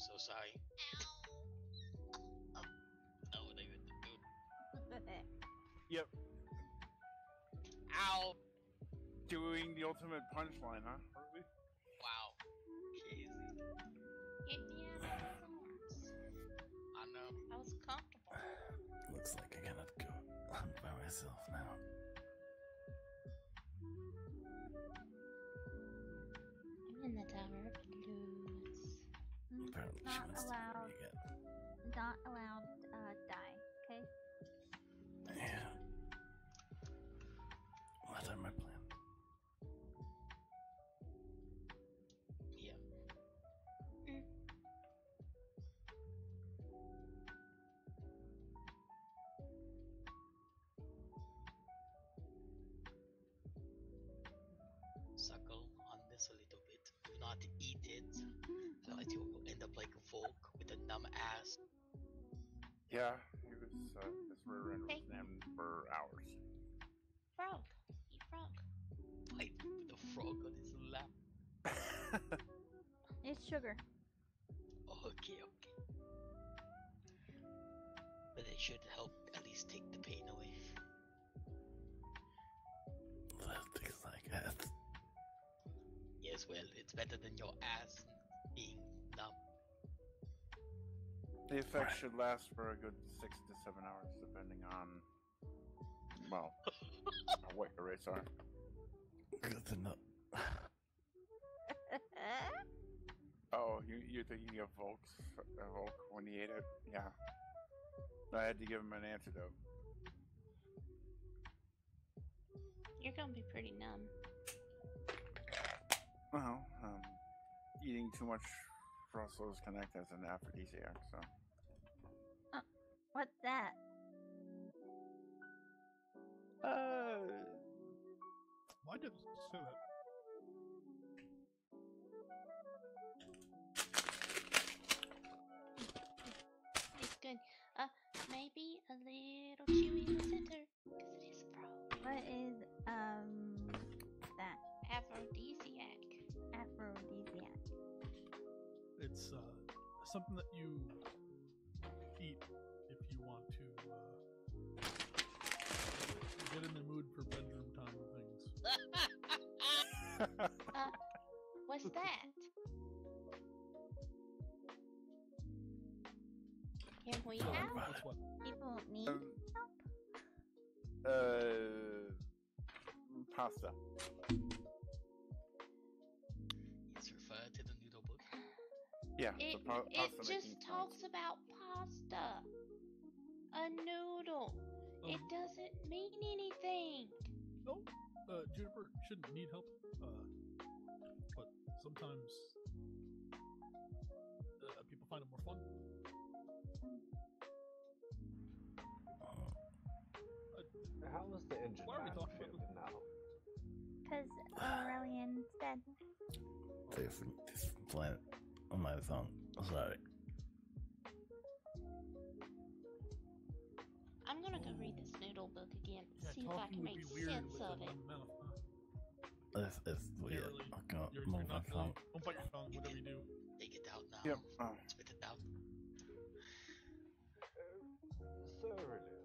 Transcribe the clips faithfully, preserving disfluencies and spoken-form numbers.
so sorry. Oh, oh, they were the dude. Yep. Ow! Doing the ultimate punchline, huh? Really? Wow. Easy. Get me out of his arms. I know. I was comfortable. Looks like I gotta go hunt by myself now. I'm in the Tower of Blues. Apparently she Not wants to allowed. me again. Not allowed. Uh, die. Okay. Yeah. What are my plans? Yeah. Mm. Suckle on this a little bit. Do not eat it. Otherwise you will end up like Volk with a numb ass. Yeah, he was, uh, his rear end was Hey. numb for hours. Frog. Eat frog. Fight with the frog on his lap. It's sugar. Okay, okay. But it should help at least take the pain away. That things like that. Yes, well, it's better than your ass being numb. The effect Right. should last for a good six to seven hours, depending on, well, what your rates are. Good to know. Oh, you, you're thinking of Volk's, uh, Volk when he ate it? Yeah. I had to give him an antidote. You're gonna be pretty numb. Well, um, eating too much Brussels Connect as an aphrodisiac, so. What's that? Uh, Why did it say that? It's good. Uh, maybe a little chewy in the center, because it is frog. What is um that Aphrodisiac. aphrodisiac? It's uh, something that you eat if you want to uh, get in the mood for bedroom time and things. Uh, what's that? Can we Talk help? about That's it. what. People need Um, help. uh, pasta. Yes, refer to the noodle book. Yeah, It, the pa- it pasta just making talks sounds. about pasta. A noodle. It Um, doesn't mean anything. No, uh, Juniper shouldn't need help. Uh, but sometimes uh, people find it more fun. How was the engine Why are we man talking about feeling now? Because Aurelian's dead. Different, different planet on my phone. Sorry. I'm gonna go read this noodle book again. Yeah, See if I talking can would make be weird sense with of a it. numb mouth, huh? It's, it's weird. really- I can't You're, move you're my not phone. really. Don't bite your tongue, whatever you do. Take it out now. Yep. Oh. Spit it out. So really,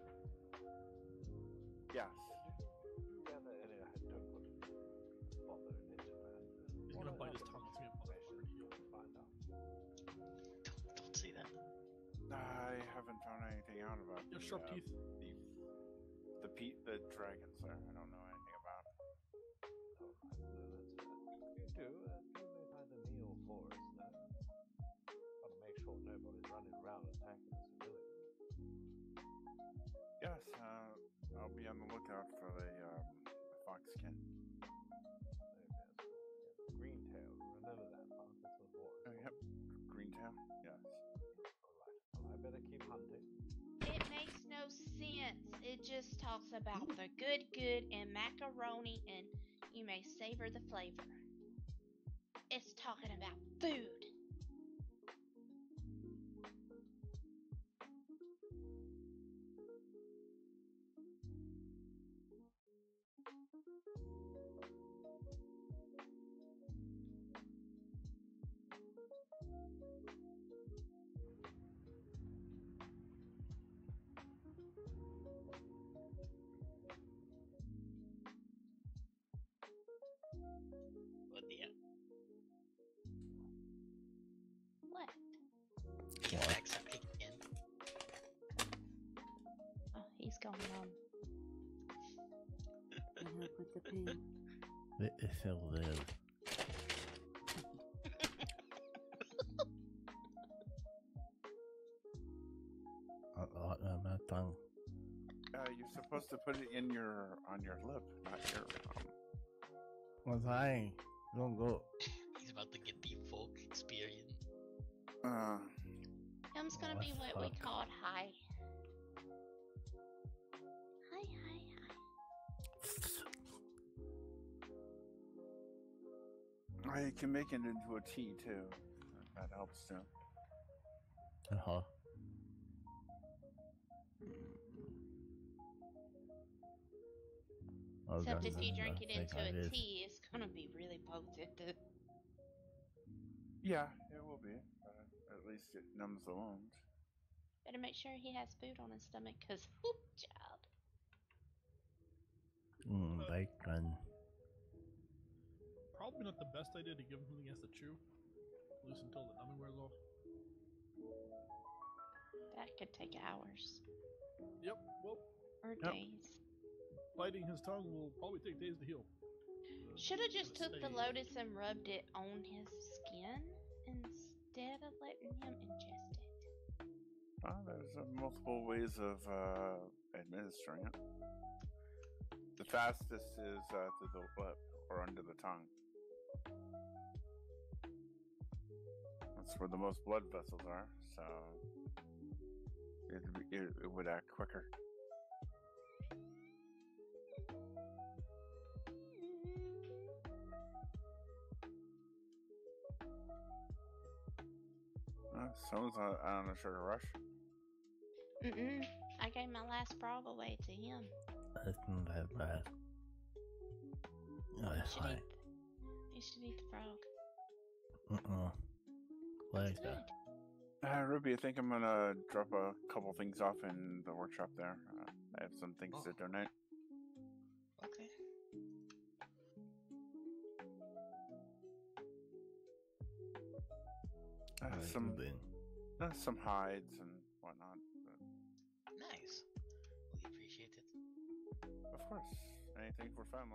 Yes. do you gather any? I don't want to bother an engine man. He's What gonna bite his other tongue. It's gonna bother information you. you can find out? Don't, don't say that. I haven't found anything out about You have the, sharp uh, teeth. the the pe- the dragons there. I don't know anything about. Oh, right, no, that's fair. You do, and you may find a meal for us, no? Gotta make sure nobody's running around attacking the civilians. Yes, uh, I'll be on the lookout for the um, the fox skin. Maybe that's cool. Yeah, green tail, remember that part, that's what war. Oh, yep. Greentail. Yes. Alright, well, I better keep hunting. It makes no sense. It just talks about the good, good, and macaroni, and you may savor the flavor. It's talking about food. the pain. It, it still live. Uh, uh, uh, my tongue. Uh, you're supposed to put it in your on your lip, not your. Um... I'm trying. Don't go. He's about to get the folk experience. Uh, Him's gonna Oh, be what we fuck. called high. Hi, hi, hi. I can make it into a tea too. That helps too. Uh-huh. Oh, Except God, if you I drink it think into I a did. tea, it's gonna be really potent. Yeah, it will be. But at least it numbs the wound. Better make sure he has food on his stomach, cause whoop, child. Mm, bacon. Probably not the best idea to give him something he has to chew, at least until the numbing wears off. That could take hours Yep. Well, or Yep. days. biting his tongue will probably take days to heal. Uh, Should have it's just gonna took the stay- lotus and rubbed it on his skin instead of letting him ingest it. Uh, there's uh, multiple ways of uh, administering it. The fastest is uh, through the lip or under the tongue. That's where the most blood vessels are, so it, it, it would act quicker. Uh, someone's on, on a sugar rush. Mm-mm. I gave my last frog away to him. That's not that bad. Oh, You it's should fine. eat. You should eat the frog. Uh-uh. It's Like good. that. Uh, Ruby, I think I'm gonna drop a couple things off in the workshop there. Uh, I have some things to Oh. donate. Okay. Uh, Like some then. uh, some hides and whatnot. But Nice. We appreciate it. of course, anything for family.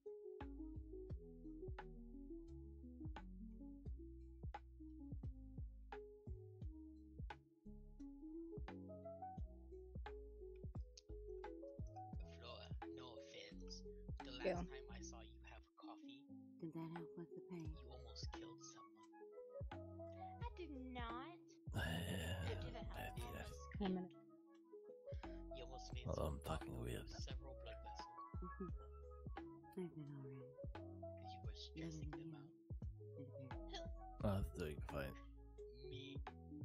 Flora, no offense. The last Yeah. time I saw you have coffee, Did that help with the pain? you almost killed someone. I did not. Yeah, Who did it? bad, Help yes. us. I'm gonna. You almost made Oh, someone I'm talking cough weird. several blood vessels Mm-hmm. I've been already. because you were stressing them out. It appears. I was doing fine. Me.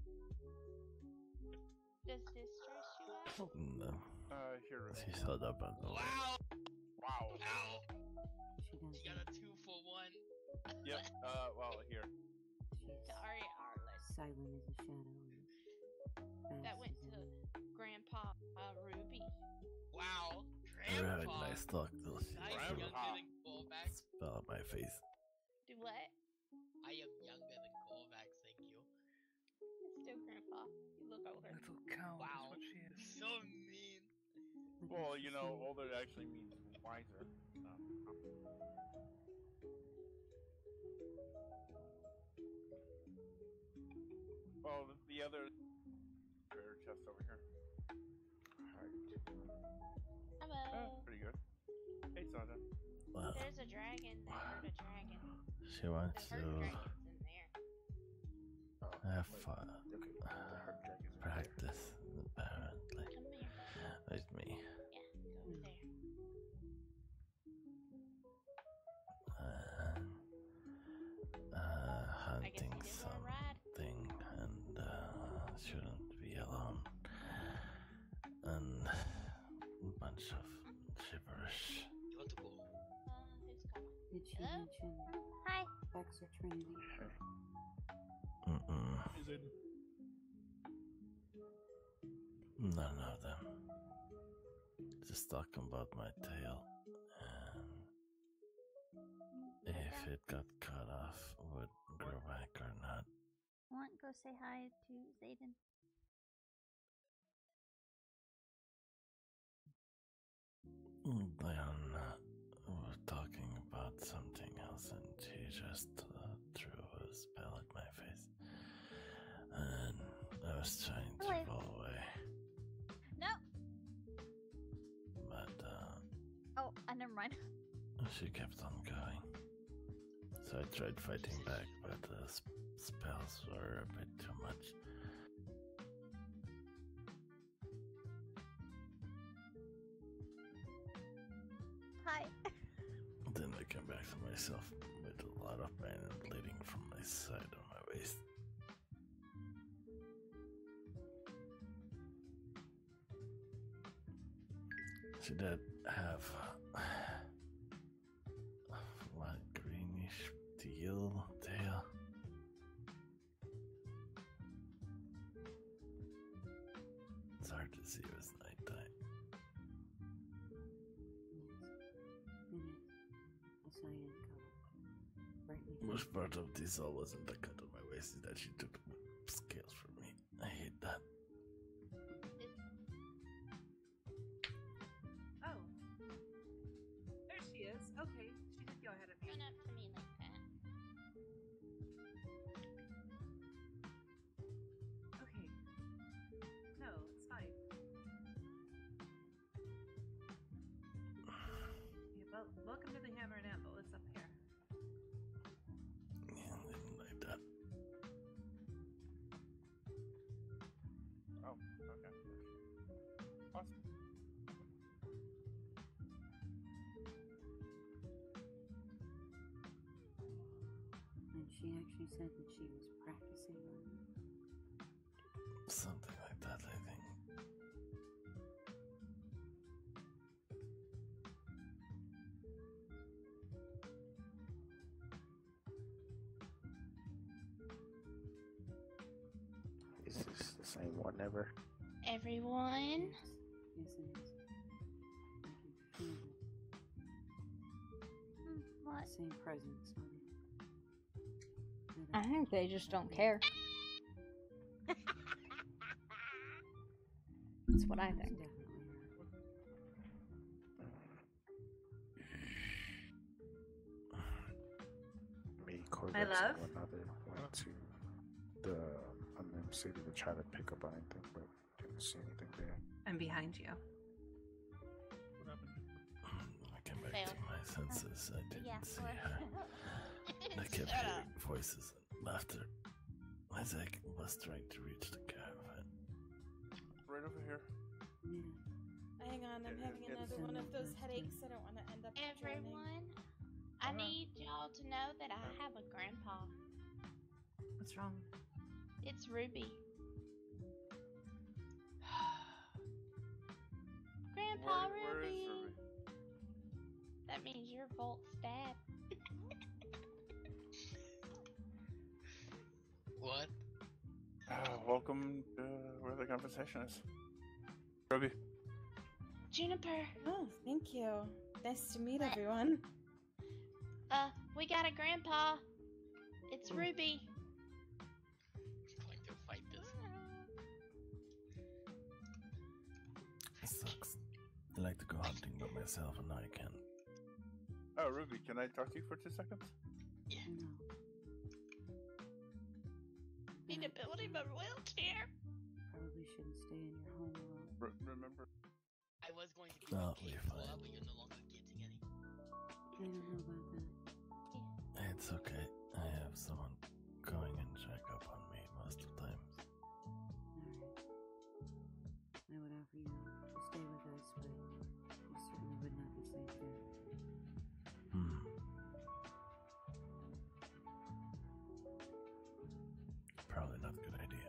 Does this stress you out? No. Uh, here, Ruby. She showed up on the Wow! Wow. Ow! She does She got that. a two for one. Yep. Uh, well, here. She's Sorry, Arlen. silent as a shadow. and That fast went as to a- Grandpa uh, Ruby. Wow! I really Grandpa! nice talk though. She I am Grandpa. younger than Corvax. spell on my face. Do what? I am younger than Corvax, thank you. It's still Grandpa. You look older. Little cow Wow. is what she is. So mean. Look Well, at you the know, sun. older actually means wiser. No. Oh, the, the other treasure chest over here. Heart. Hello. Uh, pretty good. Hey, Sada. Well, There's a dragon. They heard a dragon. she wants They to heard dragons in there. Oh, have wait. fun, Okay, the heart dragons are there. practice, apparently, Come here. with me. Yeah, go over there. And, uh, I guess hunting he didn't want to ride. something and uh, shouldn't be alone. And a bunch of gibberish. You want to go? Uh, who's calling? Did she Hello? mention Hi. Vex or Trinity? Mm-mm. Hey, Zayden. None of them. Just talking about my tail. And if it got cut off, would grow back or not. Want to go say hi to Zayden? Mm, Then uh, we'll was trying to Wait. fall away, No. but uh, Oh, uh, never mind. she kept on going. So I tried fighting back, but the sp- spells were a bit too much. Hi. Then I came back to myself with a lot of pain and bleeding from my side of my waist. She did have uh, what greenish teal tail. It's hard to see with nighttime. Yes. It is. A cyan color. Brightly Most part of this all wasn't the cut of my waist, is that she took scales from me. I hate that. Oh. There she is. Okay. She did go ahead of me. Run up to me like that. Okay. No, it's fine. Yeah, well, welcome to the Hammer and Anvil. It's up here. Yeah, I didn't like that. Oh, okay. Awesome. And she actually said that she was practicing on it. Something like that, I think. Is this the same one ever? Everyone, Yes, yes, it is. I can feel it. Hmm, what? Same presence on it. I think they just don't care. That's what I It's think. definitely her. Me, Corvex, My love? and another went to the unknown city to try to pick up on anything, but didn't see anything there. I'm behind you. What happened? I came back Fail. to my senses. I didn't Yeah. see well, her. I kept Shut hearing up. voices and laughter as I was trying to reach the caravan. Right over here. Yeah. Hang on, I'm Yeah, having it's- another one of those it's- headaches. I don't want to end up drowning. everyone, I need y'all to know that I have a grandpa. What's wrong? It's Ruby. Grandpa Where, where Ruby. is Ruby? That means you're Volt's dad. What? Uh, welcome to where the conversation is. Ruby. Juniper, Oh, thank you. Nice to meet everyone. uh, we got a grandpa. It's Ruby. I'm going to fight this. It sucks. I like to go hunting by myself and now I can. Oh, Ruby, can I talk to you for two seconds? No. Need to build him a wheelchair. Probably shouldn't stay in your home alone. R- remember? I was going to give No, you a we're cake fine. club, but you're no longer getting any. I don't know about that. It's okay. I have someone going and check up on me most of the time. Alright. I would offer you to stay with us, but you certainly would not be safe there. Hmm. Probably not a good idea.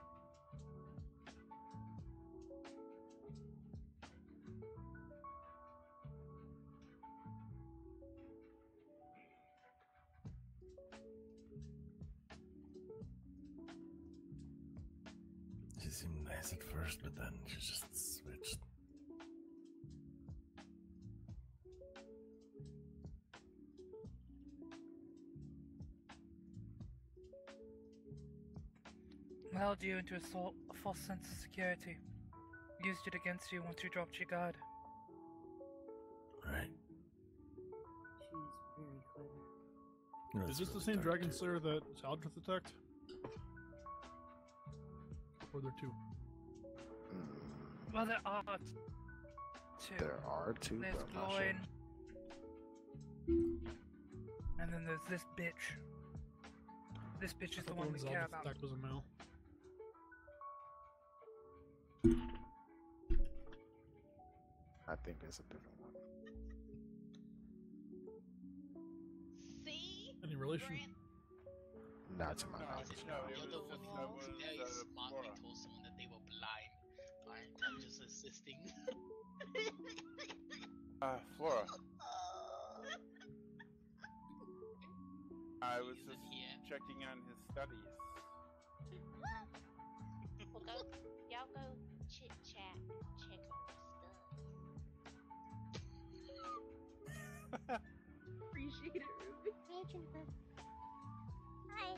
She seemed nice at first, but then she just switched. Lulled you into a, sol- a false sense of security. Used it against you once you dropped your guard. Right. She is very clever. No, Is it's this the really same dark, Dragon too. Slayer that Aldrich attacked? Or there are two? Well, there are two. There are two, There's but I'm not sure. Gloin. And then there's this bitch. This bitch is the one we ones I'll care just about. stack was a male. I think it's a different one. See? Any relation? Grant? Not to my No, knowledge. no, no. it You're the was one just- who that was, very uh, smartly Flora. told someone that they were blind. Alright, I'm just assisting. Uh, Flora. I was just checking on his studies. Well, go, y'all go chit chat and check on his stuff. Appreciate it, Ruby. Hi, Jennifer. Hi.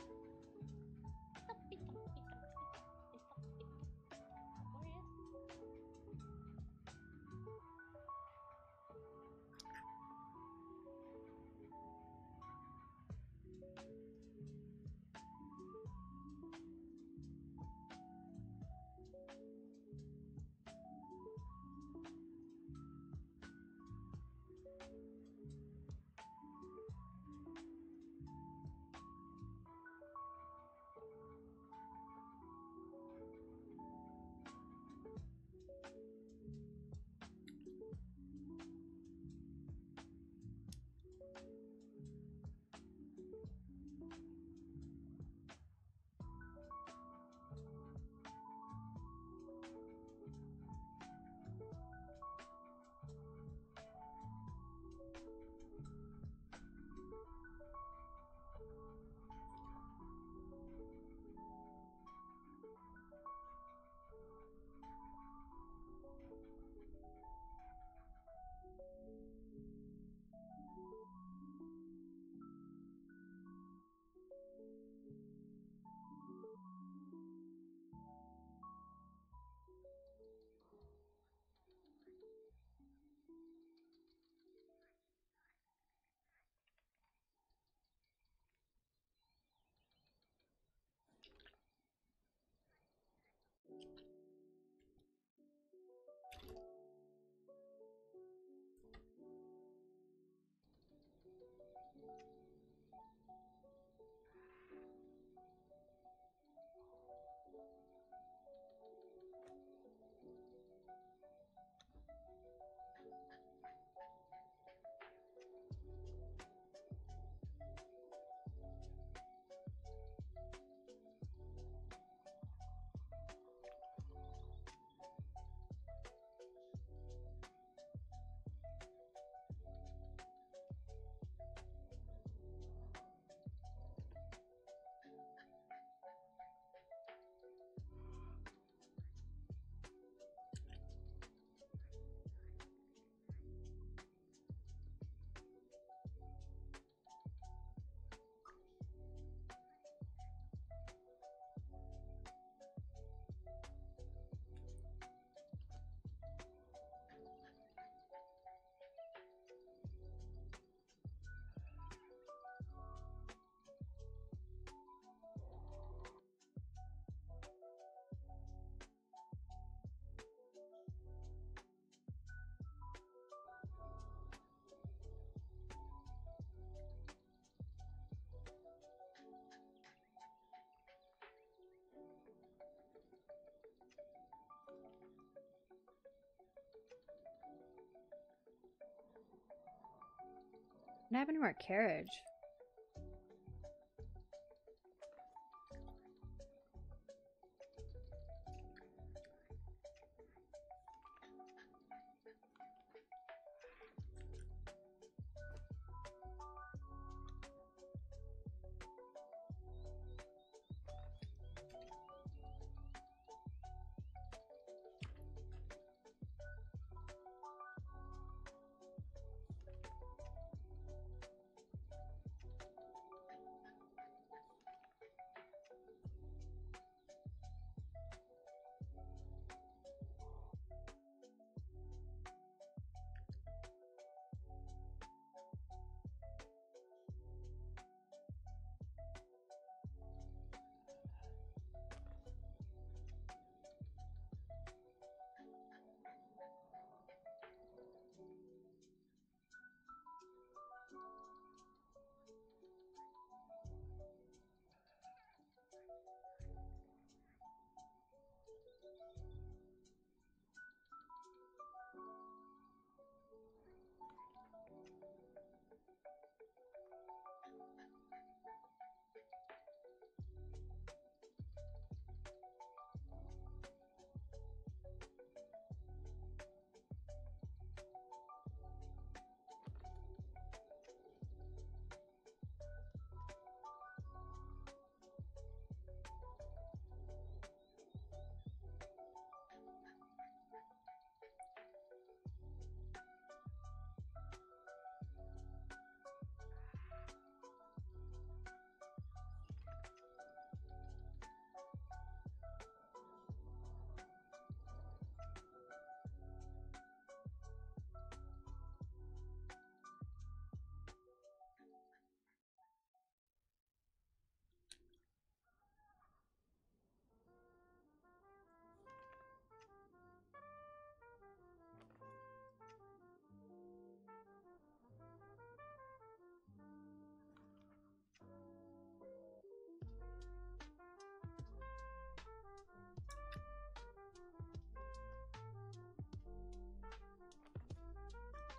What happened to our carriage?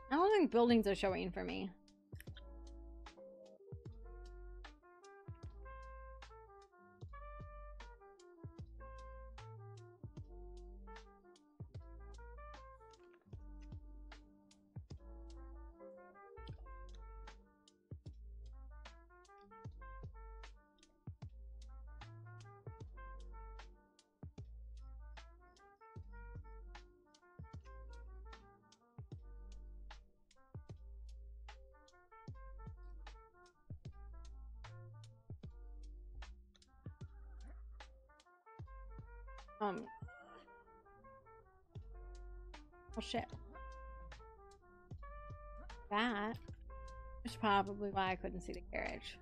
I don't think buildings are showing for me. Um. Oh shit. That is probably why I couldn't see the carriage.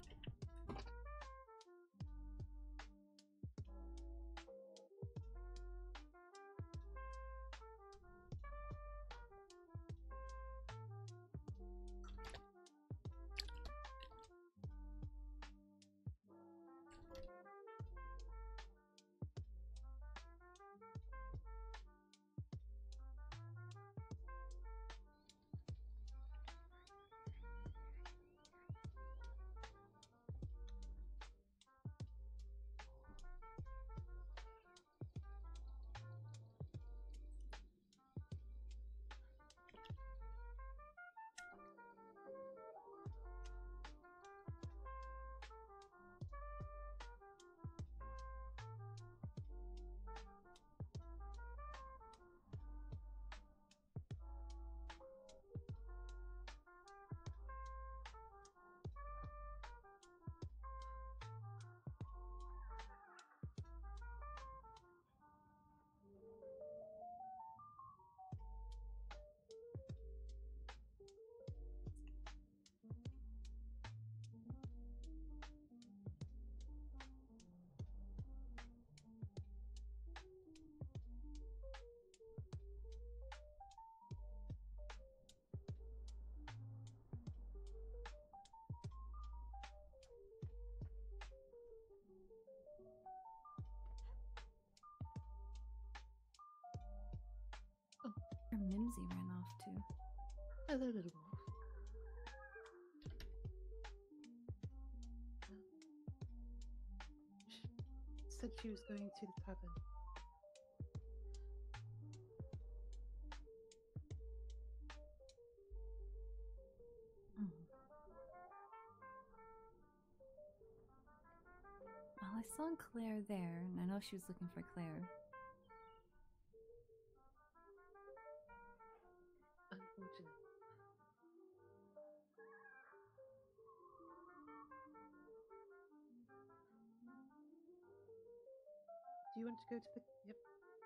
Or Mimsy ran off too. Hello, little wolf. Said she was going to the tavern. Mm. Well, I saw Claire there, and I know she was looking for Claire. Unfortunate. Do you want to go to the... Yep.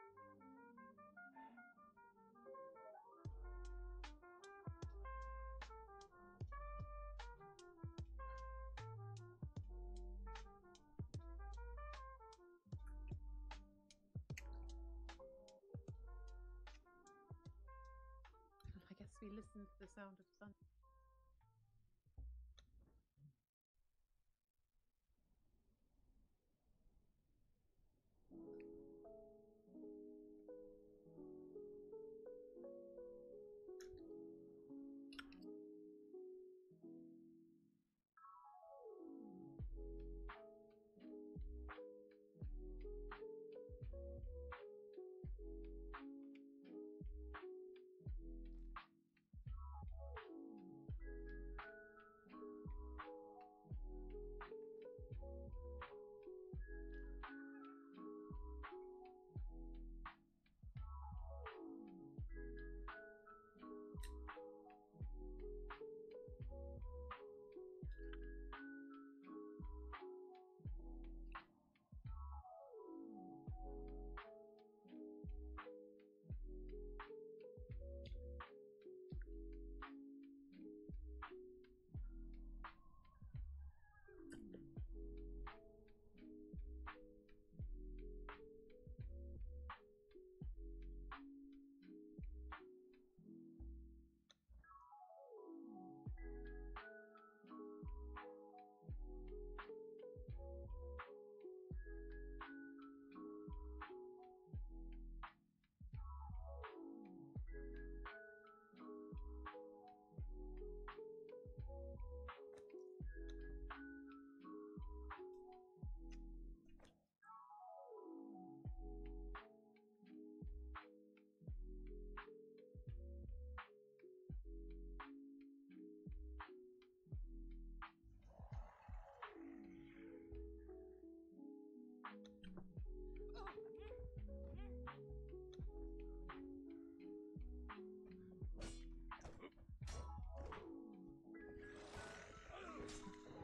I guess we listen to the sound of sun.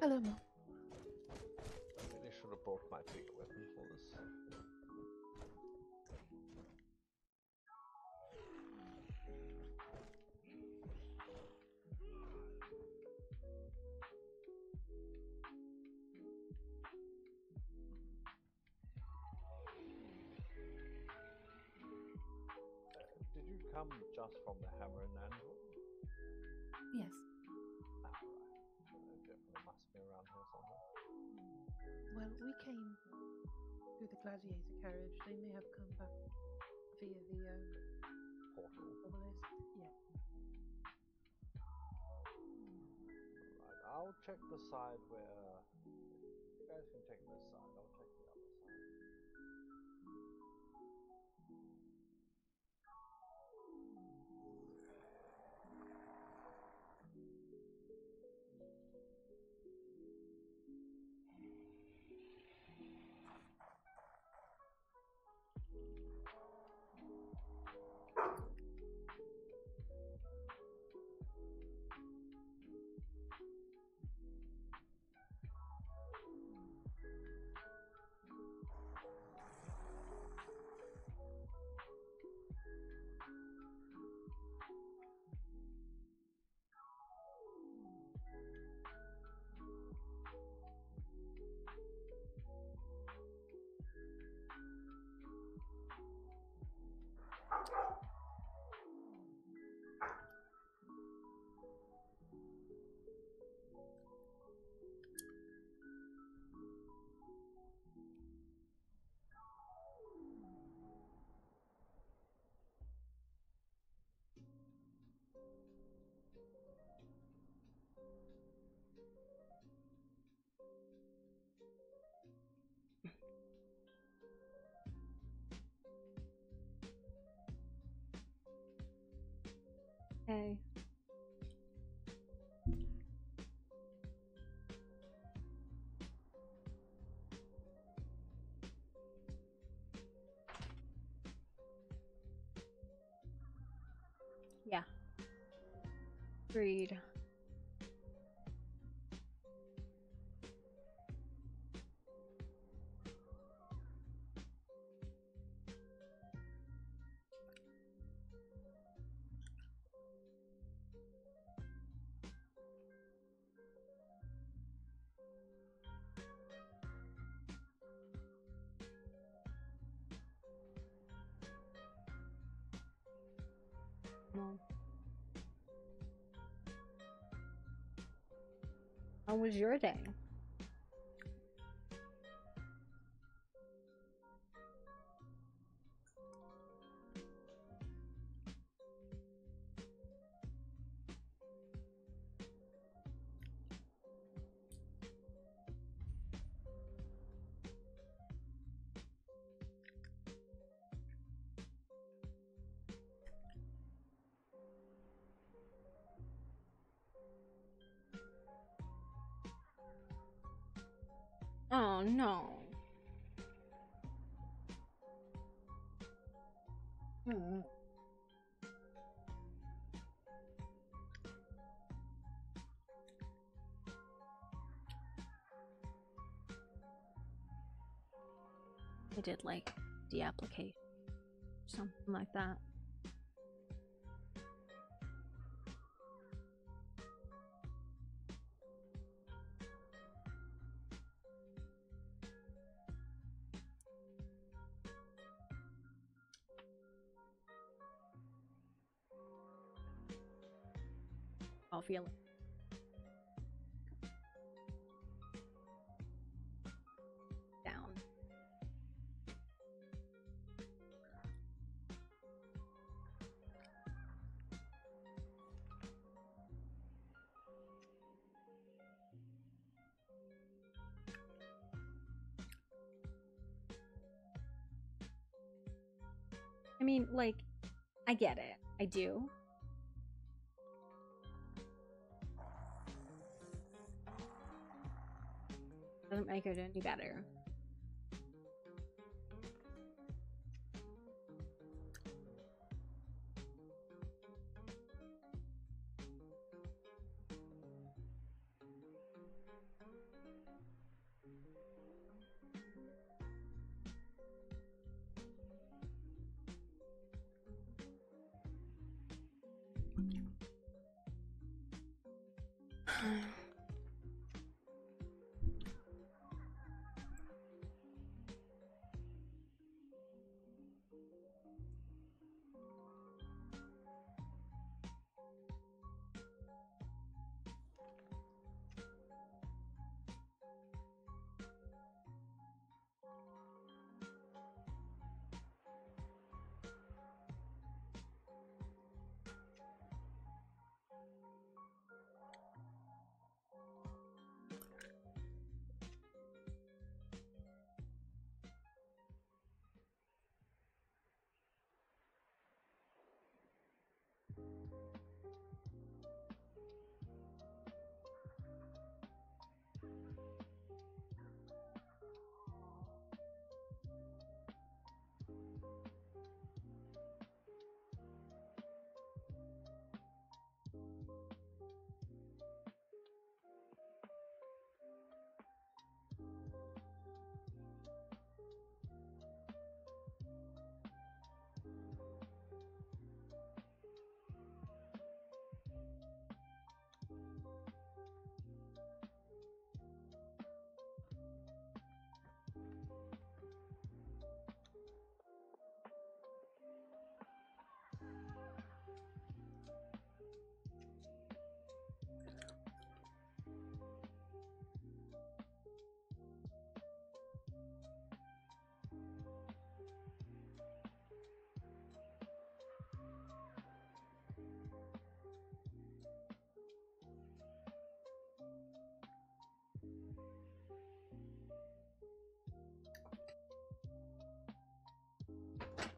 Hello, Mom. I really should have brought my big weapon for this. Did you come just from the Hammer and Anvil? Yes. Ah, right. So it definitely must be around here somewhere. Well, we came through the gladiator carriage. They may have come back via the um, Portal. obelisk. Yeah. Right, I'll check the side where... You guys can take this side, I'll check the other side. Hey. Yeah. Agreed. Come on. How was your day? Oh no. Hmm. I did like the application, something like that. I'll feel it. Down. I mean, like, I get it. I do. Doesn't make it any better.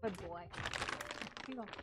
Good boy. Here you go.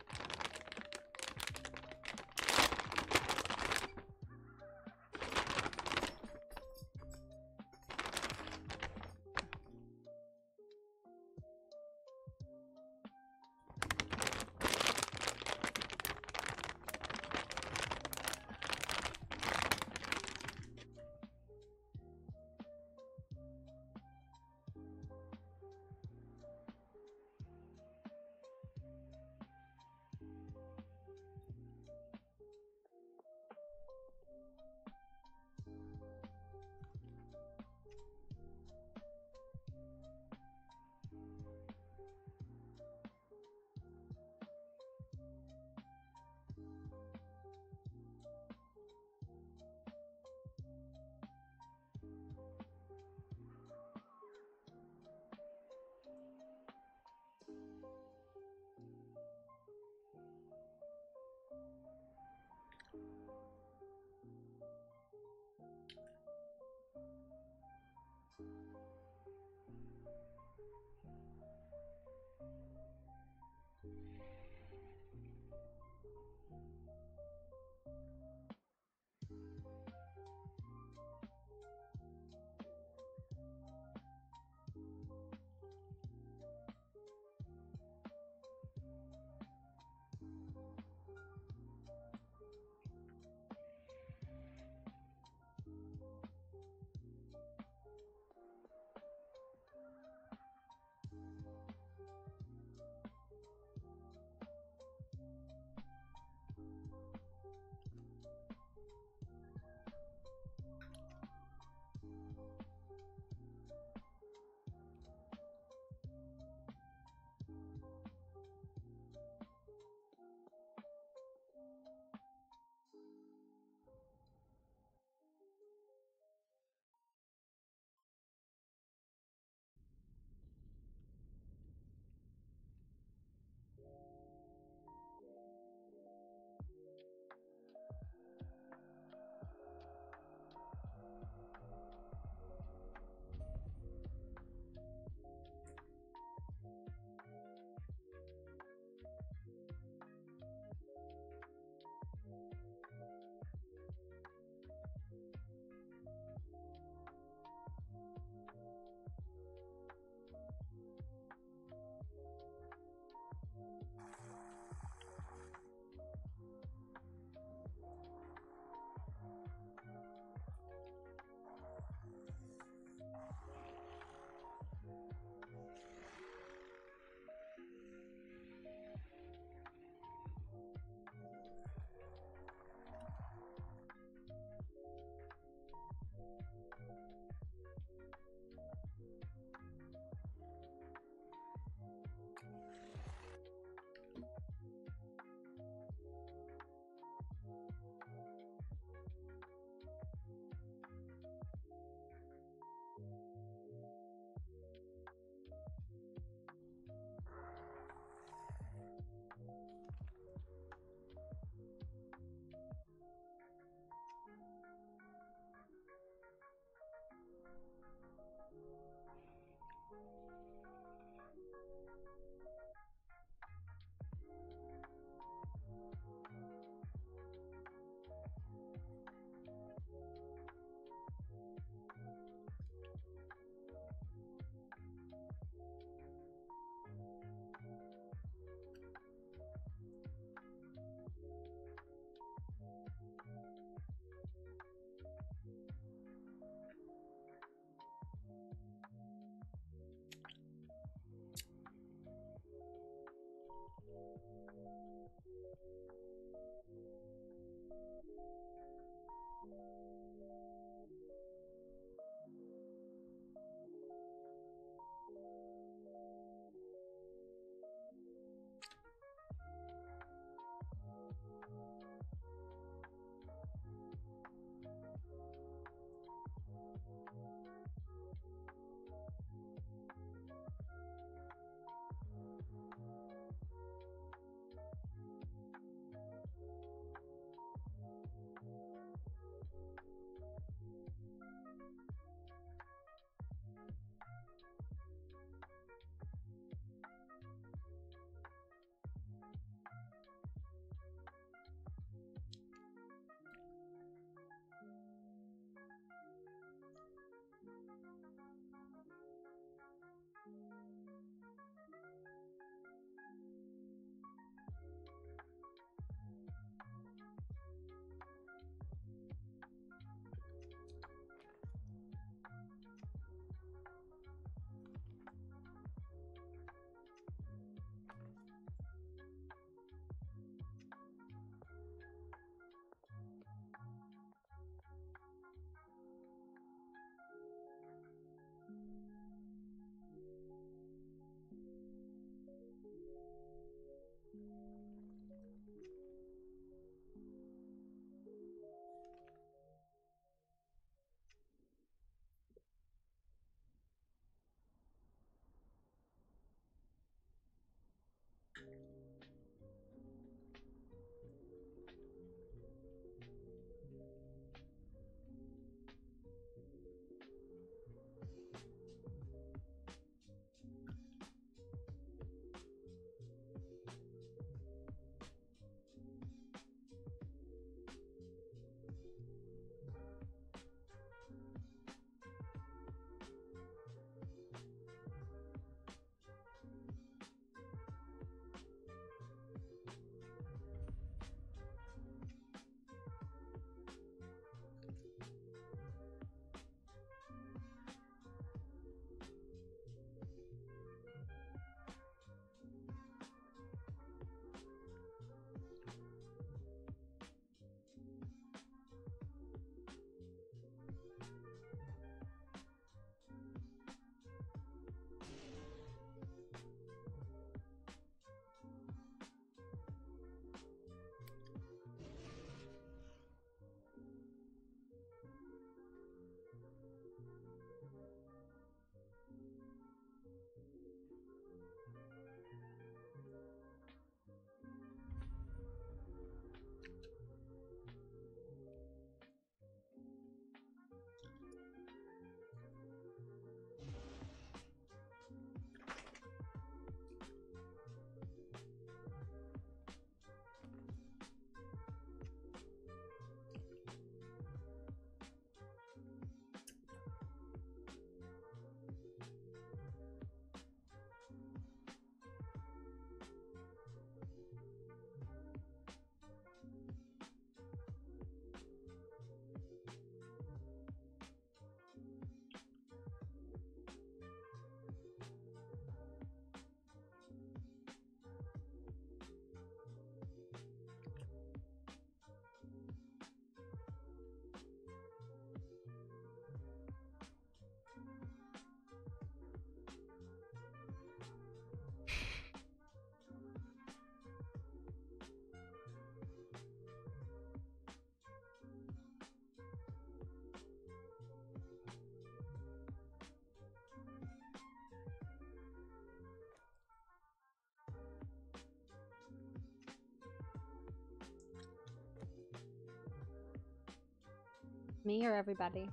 Me or everybody?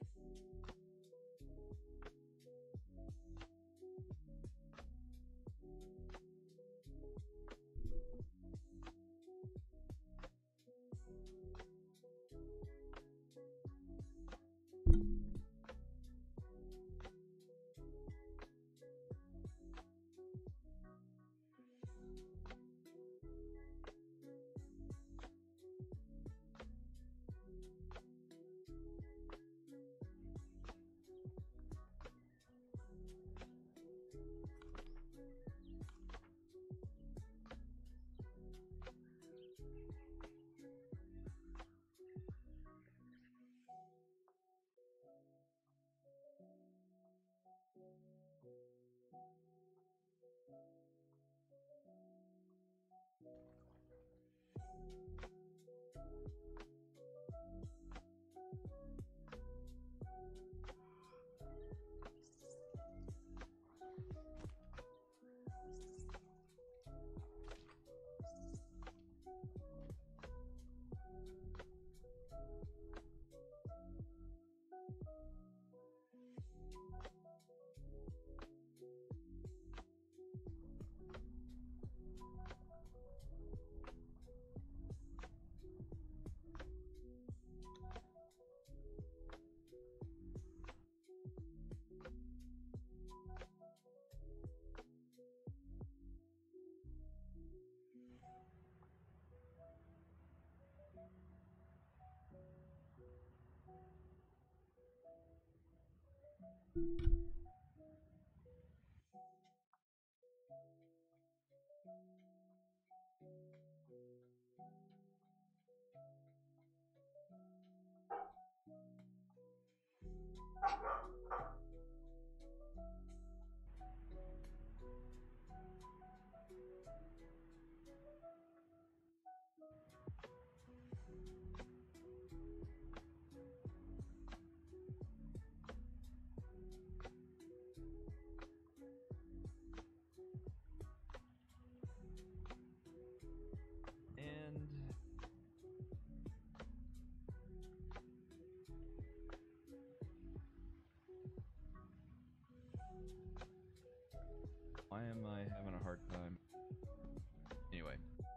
And why am I having a hard time? Anyway.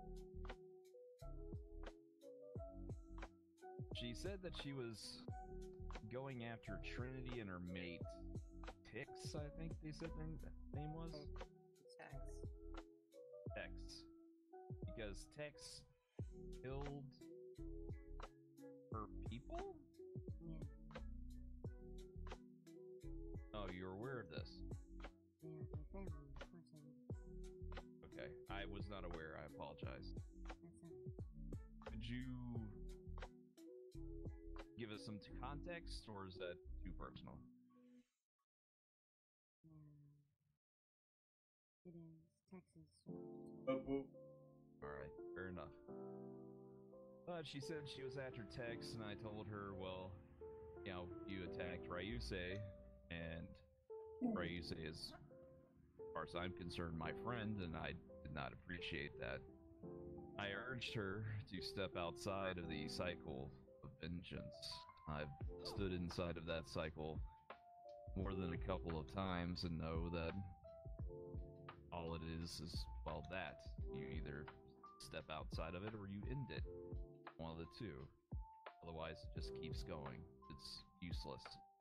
She said that she was going after Trinity and her mate, Tix, I think they said their name was? Tex. Tex. Because Tex killed her people? Yeah. Oh, you're aware of this? Yeah, my family, of course I am. Okay, I was not aware. I apologize. That's all. Could you give us some context, or is that too personal? Yeah. It is. Texas. wanted to tell me. Alright, fair enough. But she said she was after Tex, and I told her, well, you know, you attacked Ryuse, and Ryuse is, as far as I'm concerned, my friend, and I did not appreciate that. I urged her to step outside of the cycle of vengeance. I've stood inside of that cycle more than a couple of times and know that all it is is, well, that. You either step outside of it or you end it. One of the two. Otherwise, it just keeps going. It's useless.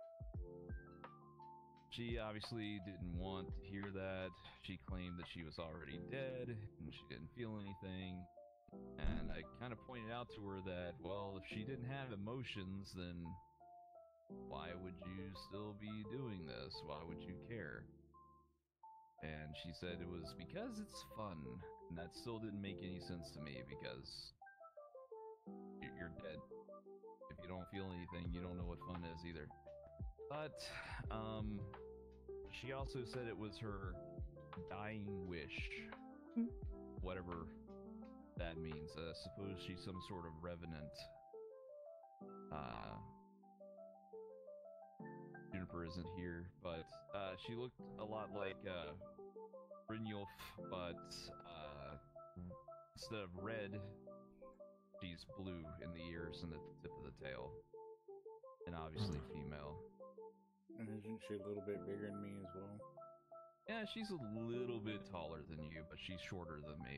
She obviously didn't want to hear that. She claimed that she was already dead and she didn't feel anything. And I kind of pointed out to her that, well, if she didn't have emotions, then why would you still be doing this? Why would you care? And she said it was because it's fun. And that still didn't make any sense to me because y- you're dead. If you don't feel anything, you don't know what fun is either. But, um, she also said it was her dying wish. Whatever that means. I suppose she's some sort of revenant. Uh, Juniper isn't here, but uh, she looked a lot like uh, Brynjolf, but uh, instead of red, she's blue in the ears and the tip of the tail. and obviously female. And isn't she a little bit bigger than me as well? Yeah, she's a little bit taller than you, but she's shorter than me.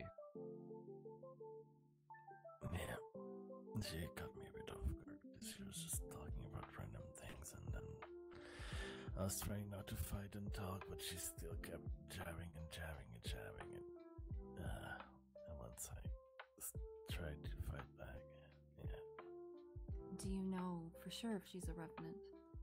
Yeah, she caught me a bit off guard because she was just talking about random things, and then I was trying not to fight and talk, but she still kept jabbing and jabbing and jabbing, and uh, and once I s- tried to fight back, yeah. Do you know for sure if she's a revenant?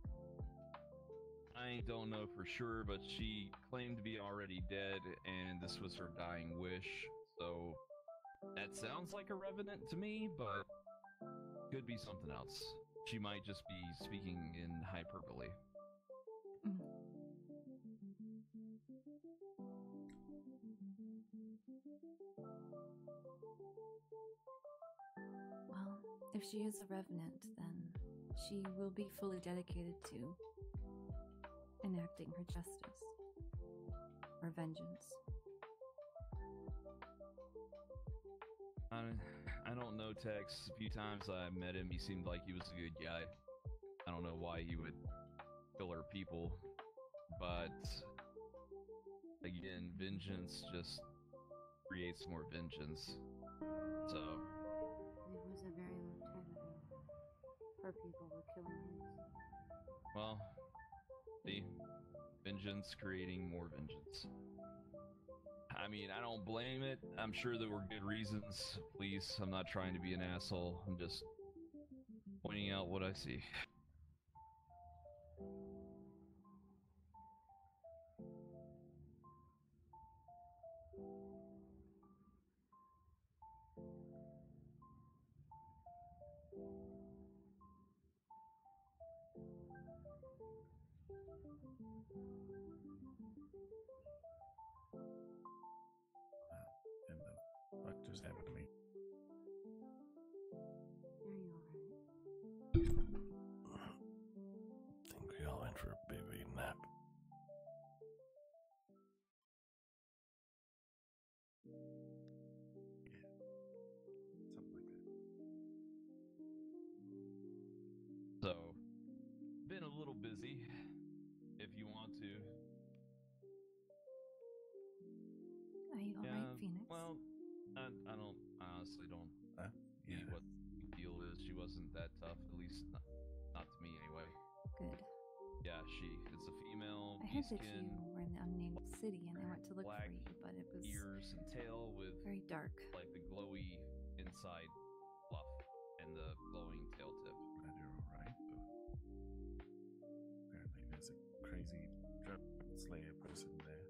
I don't know for sure, but she claimed to be already dead, and this was her dying wish, so that sounds like a revenant to me, but could be something else. She might just be speaking in hyperbole. Well, if she is a revenant, then she will be fully dedicated to enacting her justice or vengeance. I, I don't know Tex. A few times I met him, he seemed like he was a good guy. I don't know why he would kill her people, but again, vengeance just creates more vengeance. So, It was a very long time ago. Her people were killing his. well, see, vengeance creating more vengeance. I mean, I don't blame it. I'm sure there were good reasons. Please, I'm not trying to be an asshole. I'm just pointing out what I see. And the fuck just happened to me? Are you alright? think we all went for a baby nap. Something like that. So, been a little busy. If you want to. Are you alright, Phoenix? Well, I, I don't, I honestly don't Huh? see Yeah. what the deal is. She wasn't that tough, at least not, not to me anyway. Good. Yeah, she is a female, I heard that skin, you were in the unnamed city and I went to look black for you, but it was ears and tail with very dark. like the glowy inside fluff and the glowing tail tip. I do alright, but apparently there's a crazy drug slayer person there.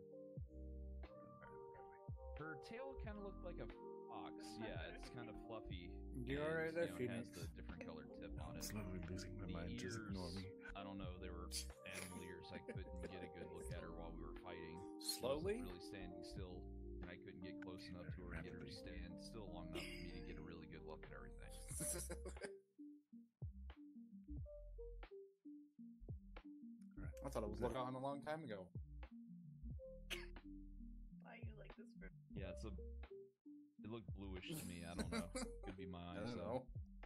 Her tail kind of looked like a fox. Yeah, it's kind of fluffy. You and, alright there, you know, it has Phoenix? the different colored tip on I'm it. slowly losing my The mind. Just ears, ignore me. I don't know. They were animal ears. I couldn't get a good look at her while we were fighting. She Slowly? wasn't really standing still, and I couldn't get close enough to her and get her to stand still long enough for me to get a really good look at everything. I thought it was look on a long time ago. Why you like this bird? Yeah, it's a. It looked bluish to me. I don't know. Could be my I eyes. don't though. know.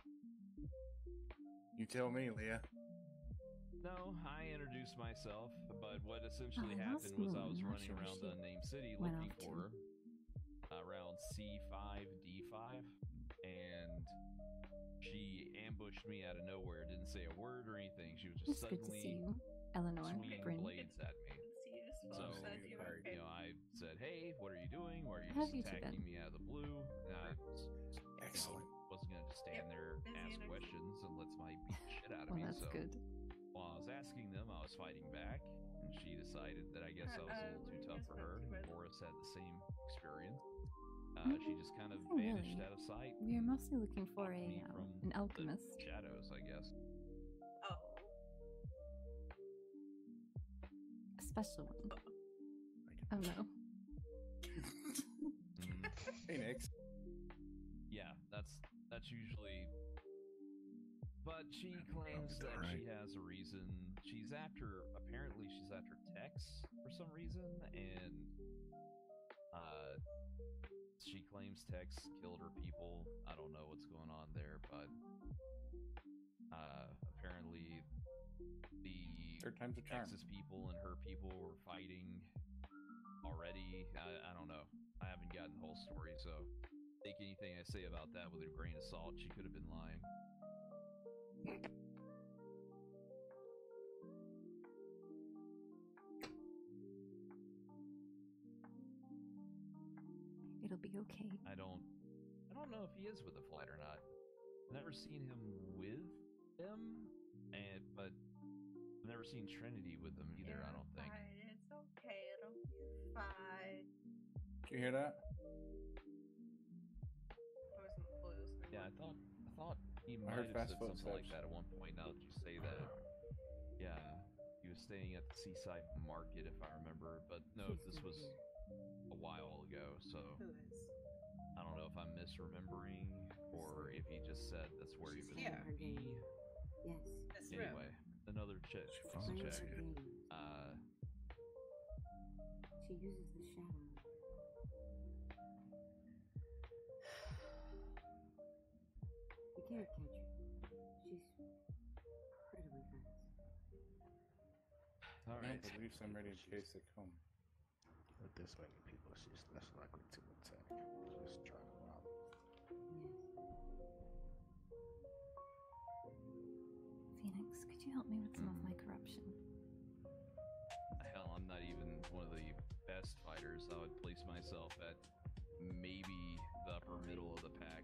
You tell me, Leah. No, I introduced myself, but what essentially Oh, happened was I was Moon. Not running sure around she the unnamed city went looking off for her uh, around C five, D five, and she ambushed me out of nowhere. Didn't say a word or anything. She was just It's good to see suddenly you, Eleanor. swinging Bryn. blades at me. See you So, small said you were you know, I said, "Hey, what are you doing? Why are you Have just you two attacking been? me out of the blue?" And I was, Excellent. wasn't gonna just stand there and busy ask and questions and let somebody beat the shit out of Well, me. that's so good. while I was asking them, I was fighting back, and she decided that I guess I was a little too tough for her. Boris had the same experience. Uh, she just kind of Oh, vanished really? out of sight. We are mostly looking for a me um, from an the alchemist. shadows, I guess. Oh. A special one. Oh no. Mm, Phoenix. yeah, that's that's usually. But she I claims probably that don't, she has a reason. She's after. Apparently, she's after Tex for some reason, and uh, she claims Tex killed her people. I don't know what's going on there, but uh, apparently the Third time's a charm. Texas people and her people were fighting already. I, I don't know. I haven't gotten the whole story, so take anything I say about that with a grain of salt. She could have been lying. It'll be okay. I don't I don't know if he is with the flight or not. I've never seen him with them, and but I've never seen Trinity with them either, I don't think. Fine, it's okay. It'll be fine. Did you hear that? I wasn't fully listening. Yeah, I thought I thought he I might heard have fast said something footsteps. like that at one point. Now that you say that, yeah, he was staying at the Seaside Market, if I remember. But no, this was a while ago, so Who is? I don't know if I'm misremembering or if he just said that's where he She's was here. going to be. Yes. This room. Anyway, another chick. Playing chick. her game. Uh, She uses the shadow. You can't catch her. She's incredibly fast. all I right. don't believe I'm ready in case they come. With this many people, she's less likely to attack. Just try to rob. Phoenix, could you help me with some of my corruption? Hell, I'm not even one of the best fighters. I would place myself at maybe the upper middle of the pack.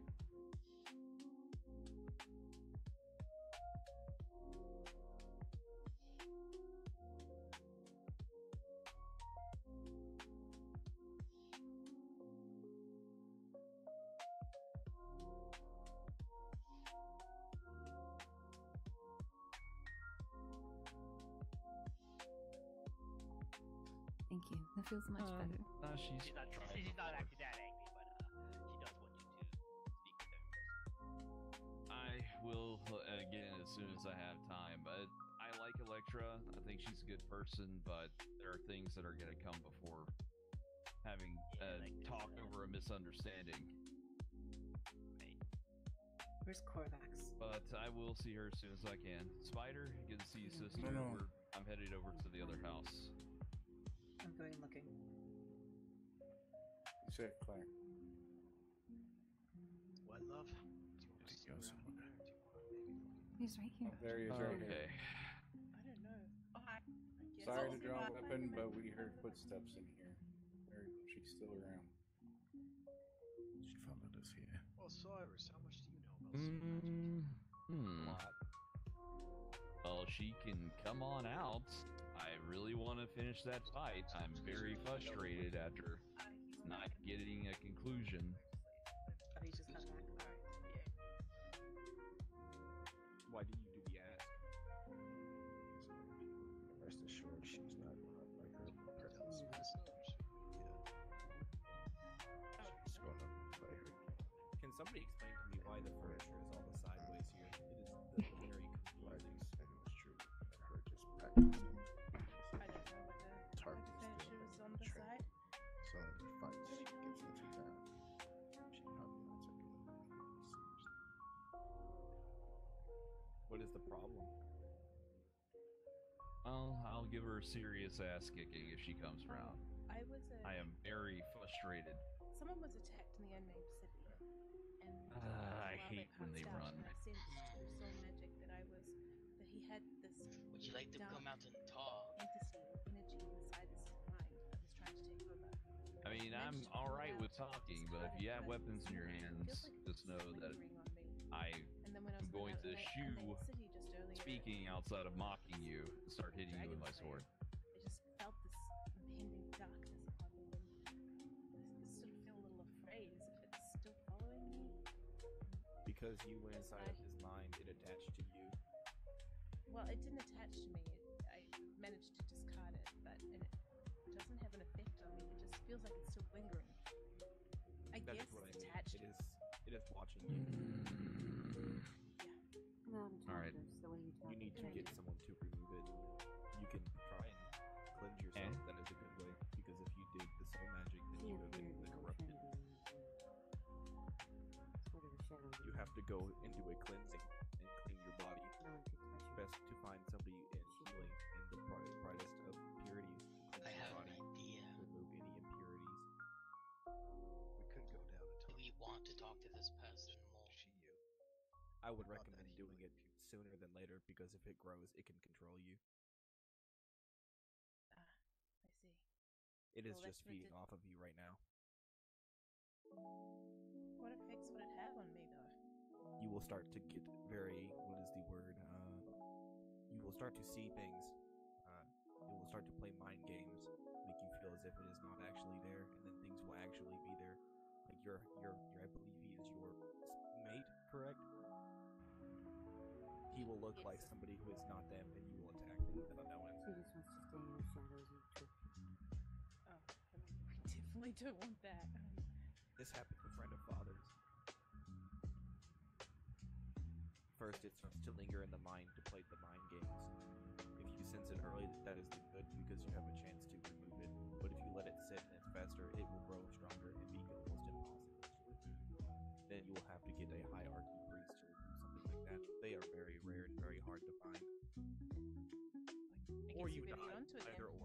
Thank you. That feels much Uh, better. Uh, she's, She's not, trying she's to not flirt. actually that angry, but uh, she does want you to speak with her first. I will uh, again as soon as I have time. But I like Electra. I think she's a good person, but there are things that are going to come before having uh, talk over a misunderstanding. Where's Corvax? But I will see her as soon as I can. Spider, good to see you, sister. No, no. We're, I'm headed over to the other house. I'm going looking. Safe, Claire. What, love? Did he go somewhere? He's right here. There he is, right Okay. I don't know. Oh, I, I guess Sorry I'll to see draw a what- weapon, but we heard footsteps in here. There, she's still around. She followed us here. Well, Cyrus, how much do you know about soul magic? Mm, hmm. Well, she can come on out. I really want to finish that fight. I'm very frustrated after Uh, he's not getting a conclusion. Oh, he just got back. Alright. Yeah. Why do you do the ask? Rest assured, she's not like her presence. She's gonna play her game. Can somebody explain to me why the furniture is all the sideways here? It is the very Like confusing. you said, it was true. Her just practicing. I don't know what the, Target what the is furniture still was on the trained. side. So in the fights she gets into now, she's probably not taking it seriously. What is the problem? Well, I'll give her a serious ass kicking if she comes around. I was a. I am very frustrated. Someone was attacked in the unnamed city, and Ah, uh, I while hate when passed they out, run. And I sensed through soul magic that I was that he had this. Would you like to dark come out and talk? Entity, energy inside his mind that was trying to take over. I mean, I'm Managed to pull alright out, with talking, but if you have weapons in your hands, feels like just know that lingering on me. I And then when I am was going out to in the shoe unnamed city just earlier, speaking outside of mocking you and start hitting you with my sword. I just felt this impending darkness upon me, and I sort of feel a little afraid, as if it's still following me. Because you went inside of his mind, it attached to you. Well, it didn't attach to me. It, I managed to discard it, but and it doesn't have an effect on me. It just feels like it's still lingering. I That guess is what I it's mean. attached. It is. It is watching you. No, I'm Alright. That's the way you talk. You need to get someone to remove it. You can try and cleanse yourself. That is a good way. Because if you did the soul magic, then you have been the corrupted. Sort of a shadow. You have to go into a cleansing and clean your body. No one could touch her. to find somebody in healing in the bri- brightest of purity. I have an body, idea. remove any impurities. We could go down and Do talk. we want to talk to this person more? She, you. I would Not recommend that doing it sooner than later because if it grows, it can control you. Ah, I see. It is Well, just that's what feeding did- off of you right now. What effects would it have on me, though? You will start to get very, what is the word? Uh, you will start to see things. Uh, it will start to play mind games, make you feel as if it is not actually there, and then things will actually be there. Like your, your, your I believe he is your mate, correct? He will look Yes. like somebody who is not them, and you will attack them without knowing. She just wants to stay in the shadows and trick. Oh, I mean, we definitely don't want that. Um, This happened to a friend of father's. First, it starts to linger in the mind to play the mind games. If you sense it early, that is the good because you have a chance to remove it. But if you let it sit and it's faster, it will grow stronger and be almost impossible to remove. Then you will have to get a hierarchy priest to remove something like that. They are very rare and very hard to find. I Or guess you better get die, onto it then. either or.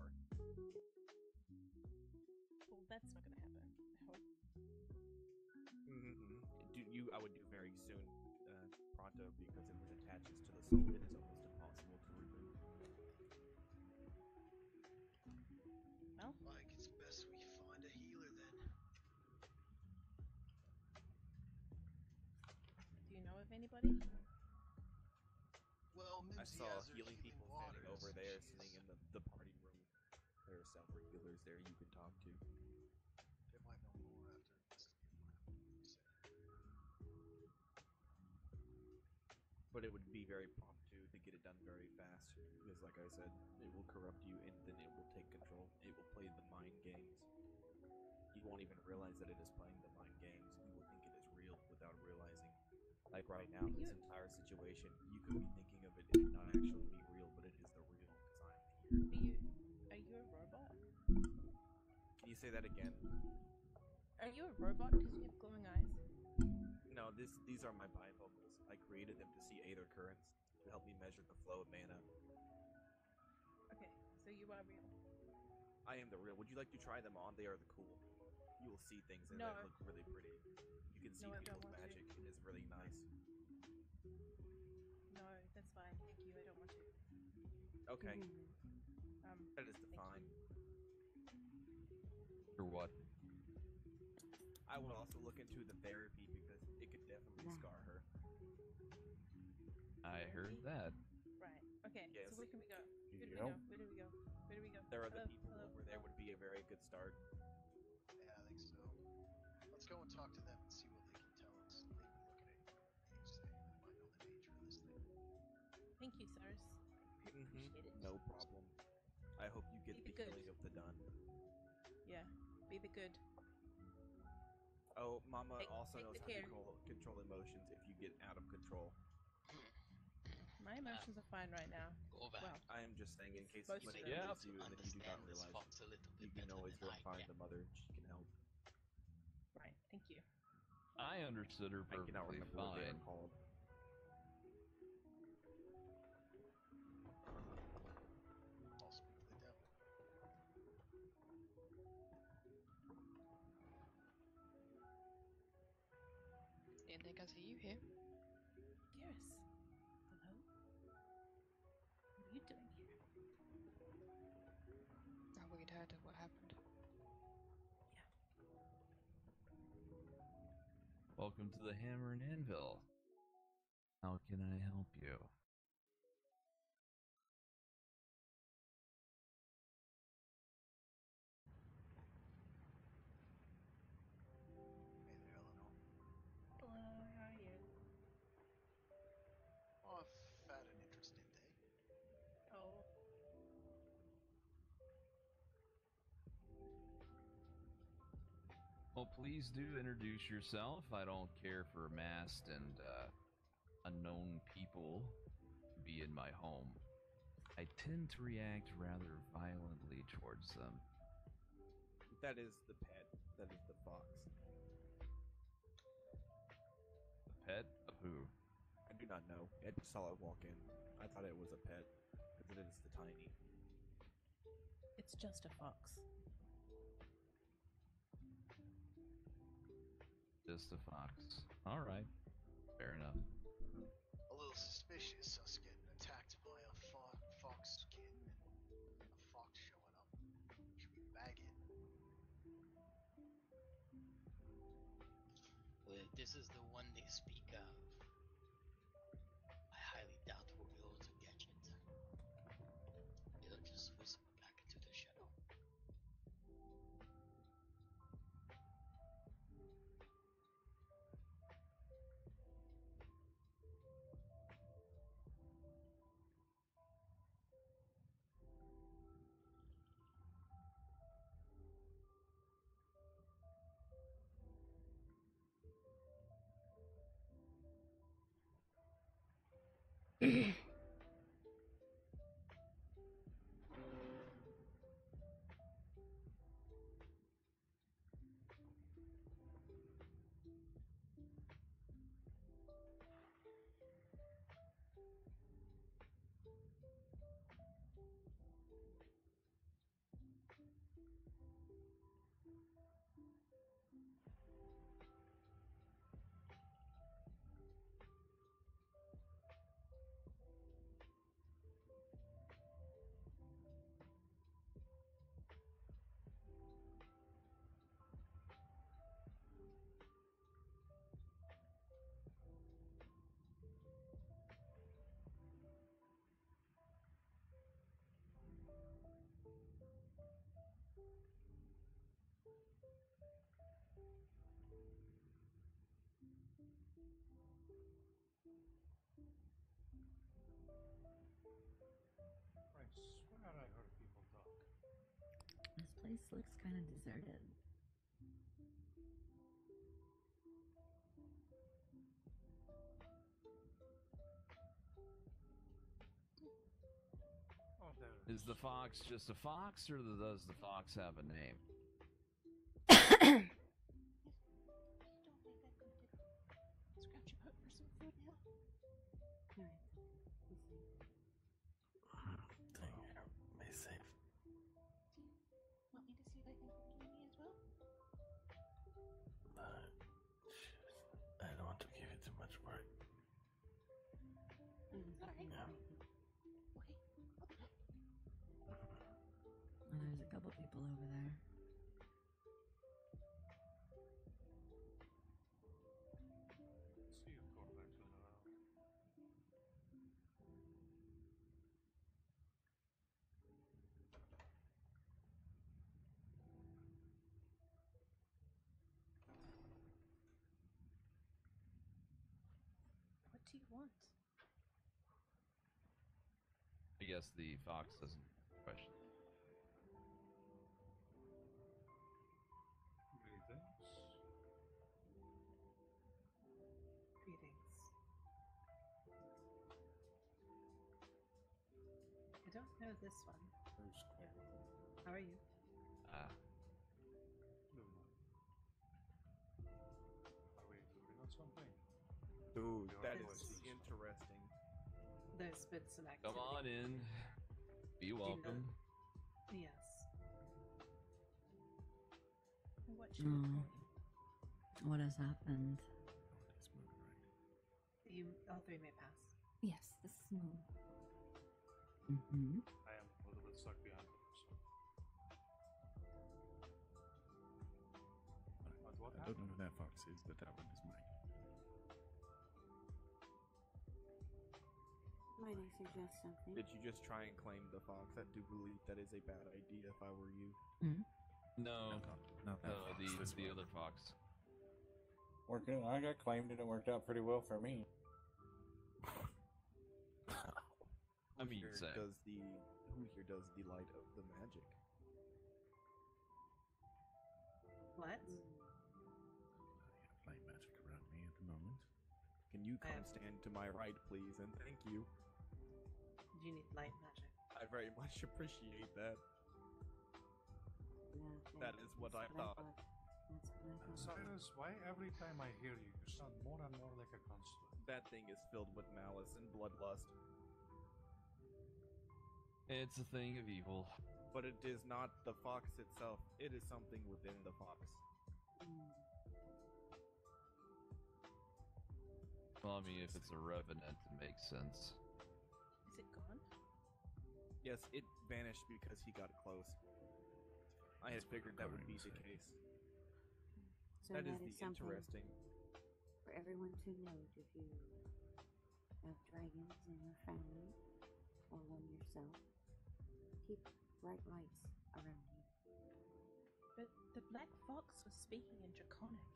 Well, that's not gonna happen. I hope. Mm-hmm. Do you? I would do very soon, uh, pronto, because if it attaches to the soul, it is almost impossible to remove. Well, Mike, it's best we find a healer then. do you know of anybody? Well, I Mimsy saw has her healing people waters. standing over there, She sitting is- in the, the party room. There are several healers there you can talk to. They might know more after this. But it would be very prompt too to get it done very fast. Because like I said, it will corrupt you and then it will take control. It will play the mind games. You won't even realize that it is playing the mind games. You will think it is real without realizing. Like right now, this entire situation, you could be thinking of it and it not actually be real, but it is the real because I'm here. Are you are you a robot? Can you say that again? Are you a robot because you have glowing eyes? No, this these are my bifocals. I created them to see aether currents to help me measure the flow of mana. Okay, so you are real. I am the real. Would you like to try them on? They are the cool. You will see things and No. that look really pretty. You can see No, I don't people's want to. magic. It is really nice. No, that's fine. Thank you. I don't want to. Okay. Um, That is thank fine. For what? I will also look into the therapy because it could definitely scar her. I heard that. Right. Okay. Yes. So where can we go? Where do we Yep. go? Where do we go? Where do we go? There are the Hello? people Hello? over there would be a very good start. Yeah, I think so. Let's go and talk to them and see what they can tell us. They've been looking at your page, they might know the nature of this thing. Thank you, Cyrus. Mm-hmm. Appreciate it. No problem. I hope you get Be the the good. healing of the done. Yeah. Be the good. Oh, Mama Take- also take knows the how to care. control, control emotions if you get out of control. My emotions are fine right now. Go back. Well, I am just saying in case Most somebody of them. kills you and then you do not Understand this realize fox a little you bit can better always than go I find can. the mother. She can help. right. Thank you. I understood her I cannot perfectly remember what they fine. are called. I'll speak to the devil. Didn't think I'd see you here. Garrus. Hello? What are you doing here? I we'd heard of what happened. Welcome to the Hammer and Anvil. How can I help you? Hey there, Eleanor. Hello, how are you? Oh, I've had an interesting day. Oh. Well, please do introduce yourself. I don't care for masked and uh, unknown people to be in my home. I tend to react rather violently towards them. That is the pet. That is the fox. A pet of who? I do do not know. I just saw it walk in. I thought it was a pet, because it is the tiny. It's just a fox. Just a fox. All right. Fair enough. A little suspicious, us getting attacked by a fo- fox kid and a fox showing up. Should we bag it? Well, this is the one they speak of. I highly doubt we'll be able to catch it. It'll just whisper back into the shadow. I swear I heard people talk. This place looks kind of deserted. Oh, there. Is the fox just a fox, or does the fox have a name? Scratch your butt for some food now. Alright, be safe. Dang it. Be safe. Want me to see if I can cook Mimi as well? Uh, I don't want to give you too much work. Alright. Yeah. Oh, there's a couple people over there. See you going back to the around. What do you want? I guess the fox doesn't question. Greetings. Greetings. I don't know this one. Who's Claire? How are you? Ah. No, no. Are we voting on something? Dude, Your that voice is is- interesting. There's been some activity. Come on in. Be welcome. Yes. What should we Mm. call What has happened? You all three may pass. Yes, this is Moon. Mm-hmm. I am a little bit stuck behind them, so. But what I don't happened? know who that fox is, but that one is mine. Might I suggest something? Did you just try and claim the fox? I do believe that is a bad idea if I were you. No, not that no, fox, the this the one. other fox. Working, I got claimed and it worked out pretty well for me. I mean, Who say. here does the who here does the light of the magic? What? Light magic around me at the moment. Can you I come have- stand to my right, please, and thank you. You need light magic. I very much appreciate that. Yeah, That thanks. is what I That's thought. That's what I thought. Cyrus, why every time I hear you, you sound more and more like a constable? That thing is filled with malice and bloodlust. It's a thing of evil. But it is not the fox itself. It is something within the fox. Mm. Well, I mean, if it's a revenant, it makes sense. Is it gone? Yes, it vanished because he got close. I had figured that would be the case. So that is that the is something interesting. for everyone to note if you have dragons in your family or one yourself. Keep bright lights around you. But the Black Fox was speaking in Draconic.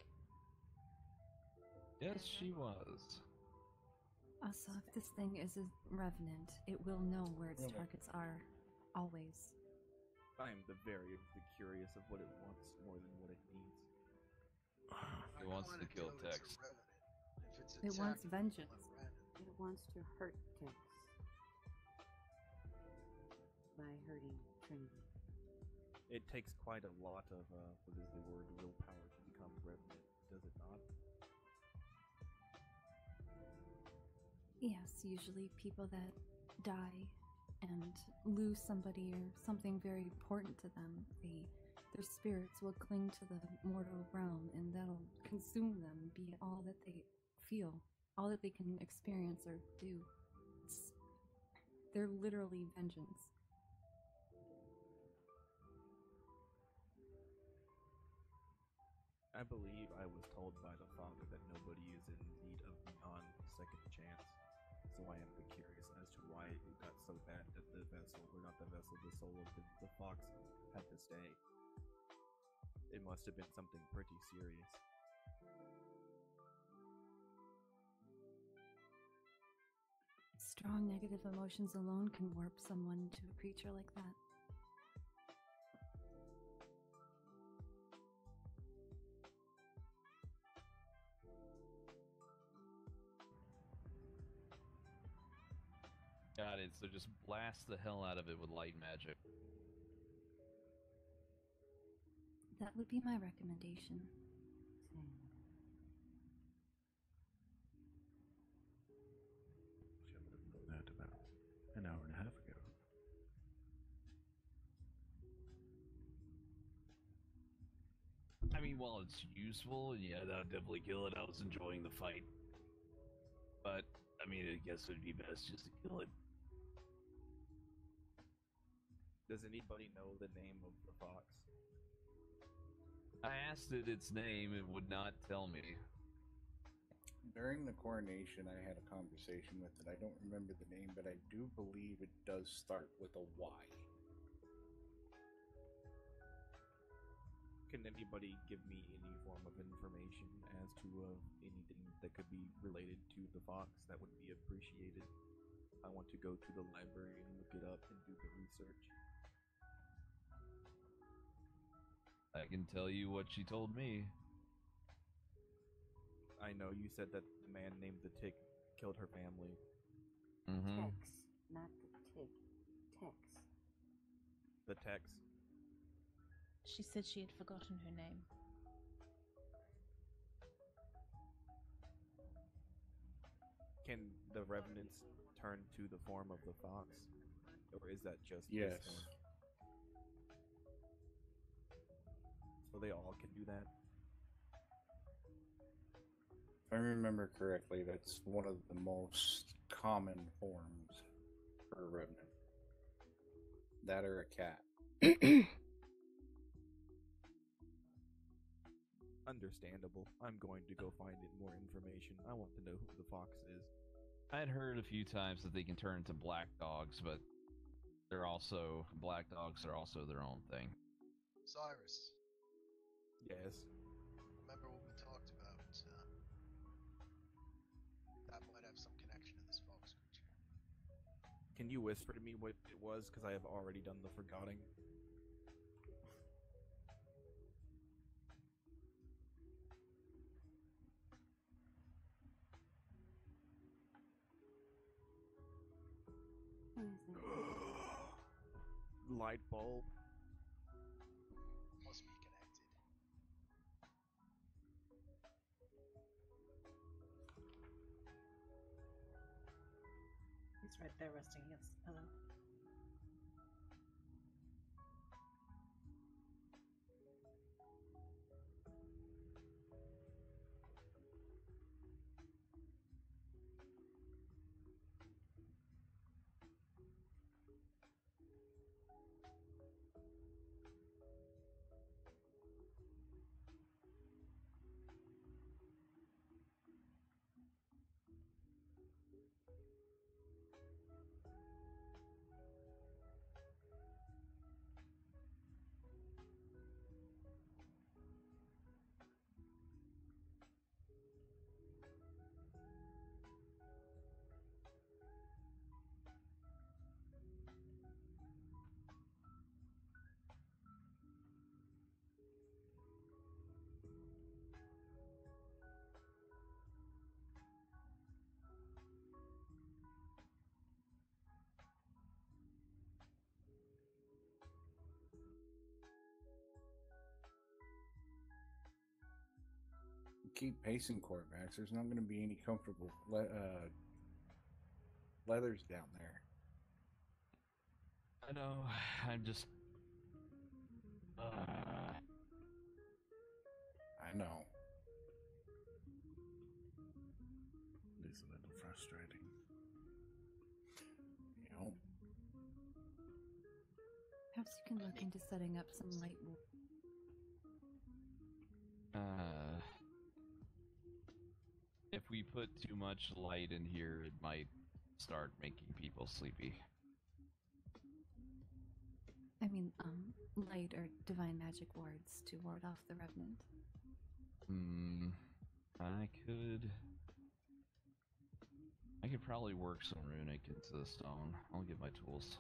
Yes, she was. Also, if this thing is a revenant, it will know where its Really? targets are, always. I am the very the curious of what it wants more than what it needs. It wants to kill Tex. It wants vengeance. It wants to hurt Tex by hurting Trinity. It takes quite a lot of, uh, what is the word, willpower to become revenant, does it not? Yes, usually people that die and lose somebody or something very important to them, they, their spirits will cling to the mortal realm and that'll consume them, be all that they feel, all that they can experience or do. It's, they're literally vengeance. I believe I was told by the Father that nobody is in need of beyond second chance. So I am curious as to why it got so bad that the vessel, or not the vessel, the soul of the, the fox had to stay. It must have been something pretty serious. Strong negative emotions alone can warp someone to a creature like that. Got it, so just blast the hell out of it with light magic. That would be my recommendation. Should have known that about an hour and a half ago. I mean, while it's useful, yeah, that would definitely kill it. I was enjoying the fight. But, I mean, I guess it would be best just to kill it. Does anybody know the name of the fox? I asked it its name, it would not tell me. During the coronation, I had a conversation with it. I don't remember the name, but I do believe it does start with a Y. Can anybody give me any form of information as to uh, anything that could be related to the fox? That would be appreciated. I want to go to the library and look it up and do the research. I can tell you what she told me. I know you said that the man named the Tick killed her family. Mm-hmm. Tex, not the tick. Tex. The Tex. She said she had forgotten her name. Can the revenants turn to the form of the fox? Or is that just Yes. this one? So they all can do that? If I remember correctly, that's one of the most common forms for a revenant. That or a cat. Understandable. I'm going to go find it more information. I want to know who the fox is. I'd heard a few times that they can turn into black dogs, but they're also black dogs are also their own thing. Cyrus, Yes. remember what we talked about? Uh, that might have some connection to this fox creature. Can you whisper to me what it was? Because I have already done the forgetting. Light bulb. Must be connected. right there resting against the pillow. Keep pacing, Corvax. There's not going to be any comfortable le- uh, leathers down there. I know. I'm just. Uh, I know. It is a little frustrating. You know. Perhaps you can look into setting up some light. uh, if we put too much light in here, it might start making people sleepy. I mean, um, light or divine magic wards to ward off the revenant. Hmm. I could. I could probably work some runic into the stone. I'll get my tools.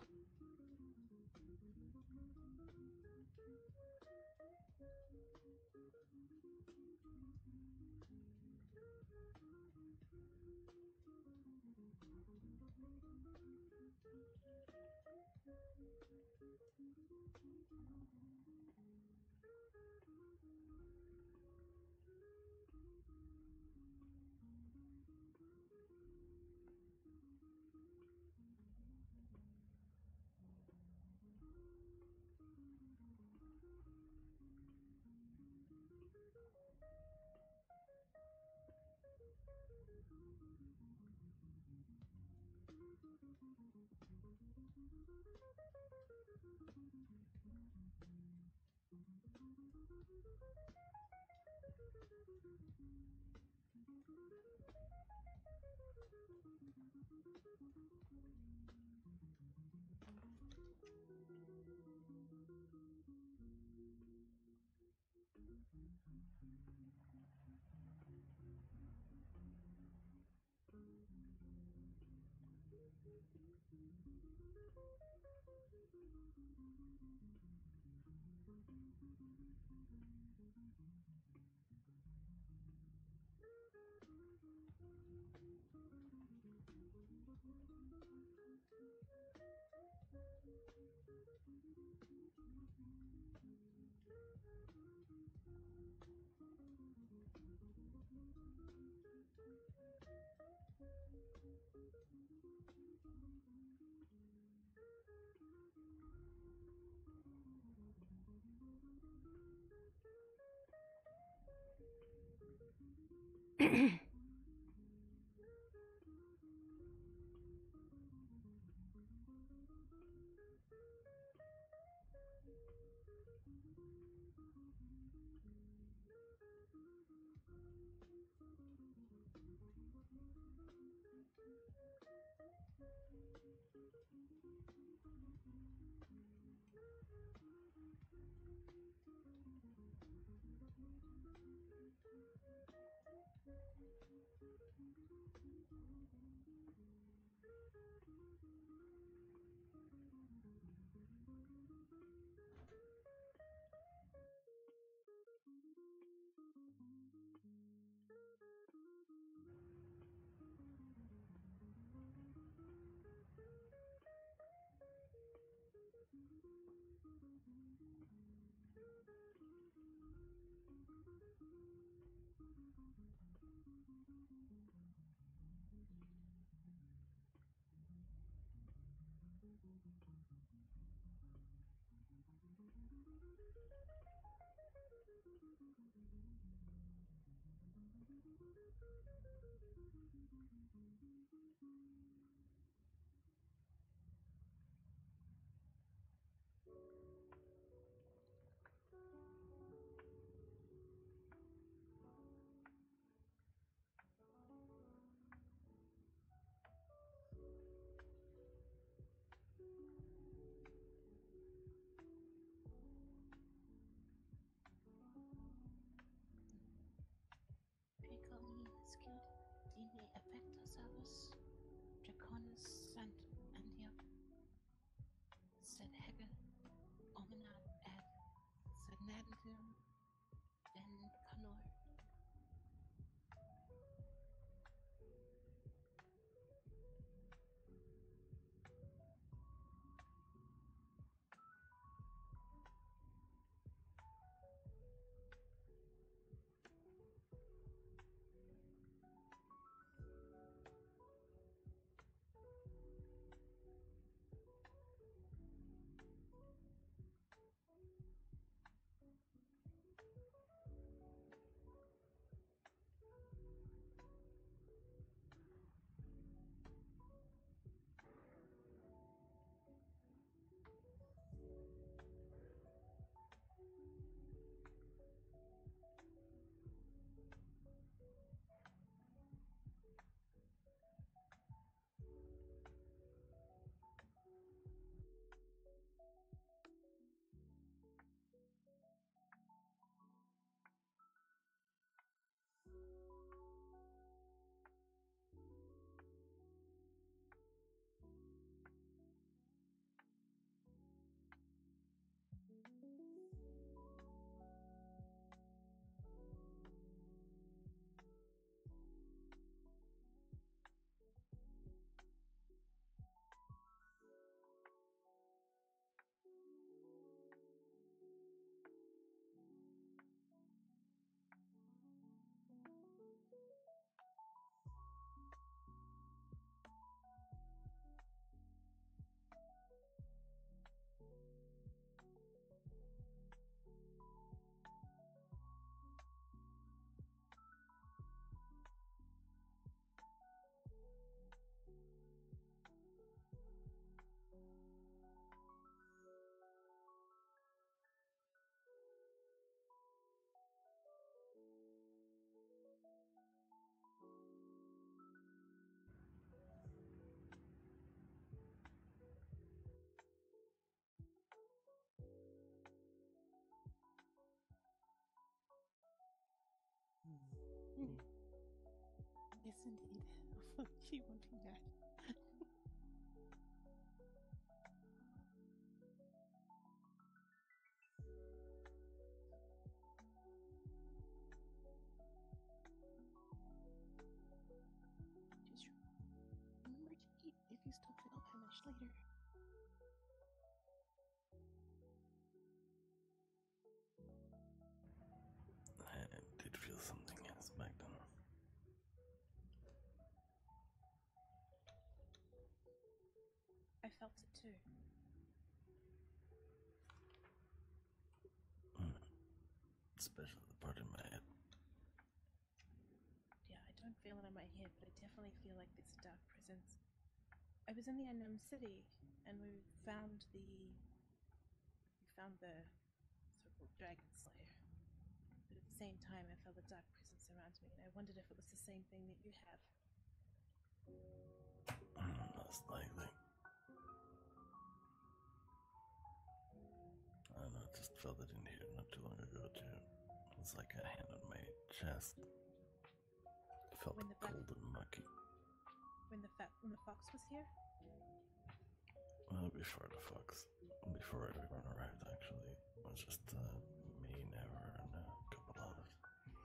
Piccoli skilled dini effektersaurus, Draconis sant andiab, sed hege omenat ad senadum en conor. Hmm. Yes, indeed. She won't be mad. Just remember to eat if you still feel famished later. I did feel something else back then. I felt it too. Mm. Especially the part in my head. Yeah, I don't feel it in my head, but I definitely feel like it's a dark presence. I was in the unknown city, and we found the we found the so-called dragon slayer. But at the same time, I felt a dark presence around me, and I wondered if it was the same thing that you have. Mm, most likely. I don't know, I just felt it in here not too long ago too. It was like a hand on my chest. It felt When the back- cold and mucky. When the fa- when the fox was here, Well, before the fox, before everyone arrived, actually, it was just uh, me, Never, and a couple others.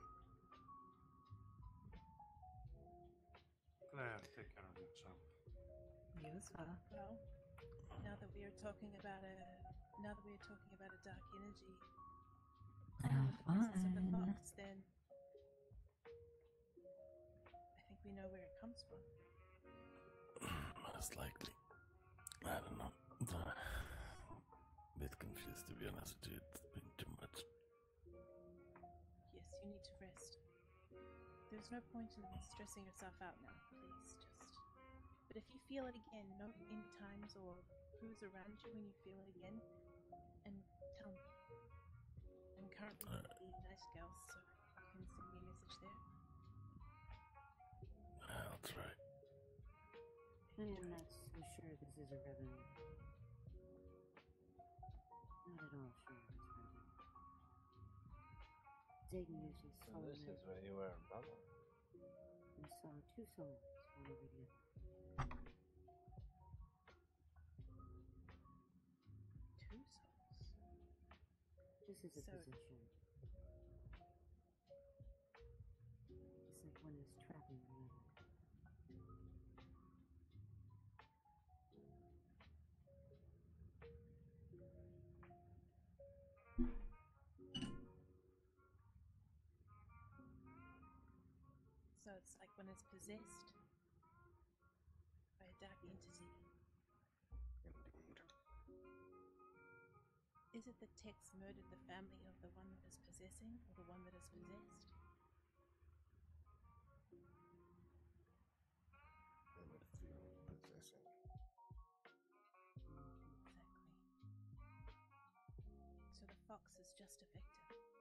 Claire, take care of yourself. You as well. well, now that we are talking about a now that we are talking about a dark energy, Have with the presence of the fun. fox, then I think we know where it comes from. Most likely. I don't know. Uh, bit confused to be honest with you. It's been too much. Yes, you need to rest. There's no point in stressing yourself out now, please. Just. But if you feel it again, note in times or who's around you when you feel it again, and tell me. I'm currently Uh, with the Nice Girls, so you can send me a message there. I'll try. I am not so sure this is a revenue. Not at all sure it's revenue. Zayden usually So saw this me. is where you were in Bubble. I saw two souls, one over the other. Two souls? This is a So- possession. It's like one is trapping the other. So it's like one is possessed by a dark entity. Indeed. Is it that Tex murdered the family of the one that is possessing, or the one that is possessed? They would feel possessing. Exactly. So the fox is just a victim.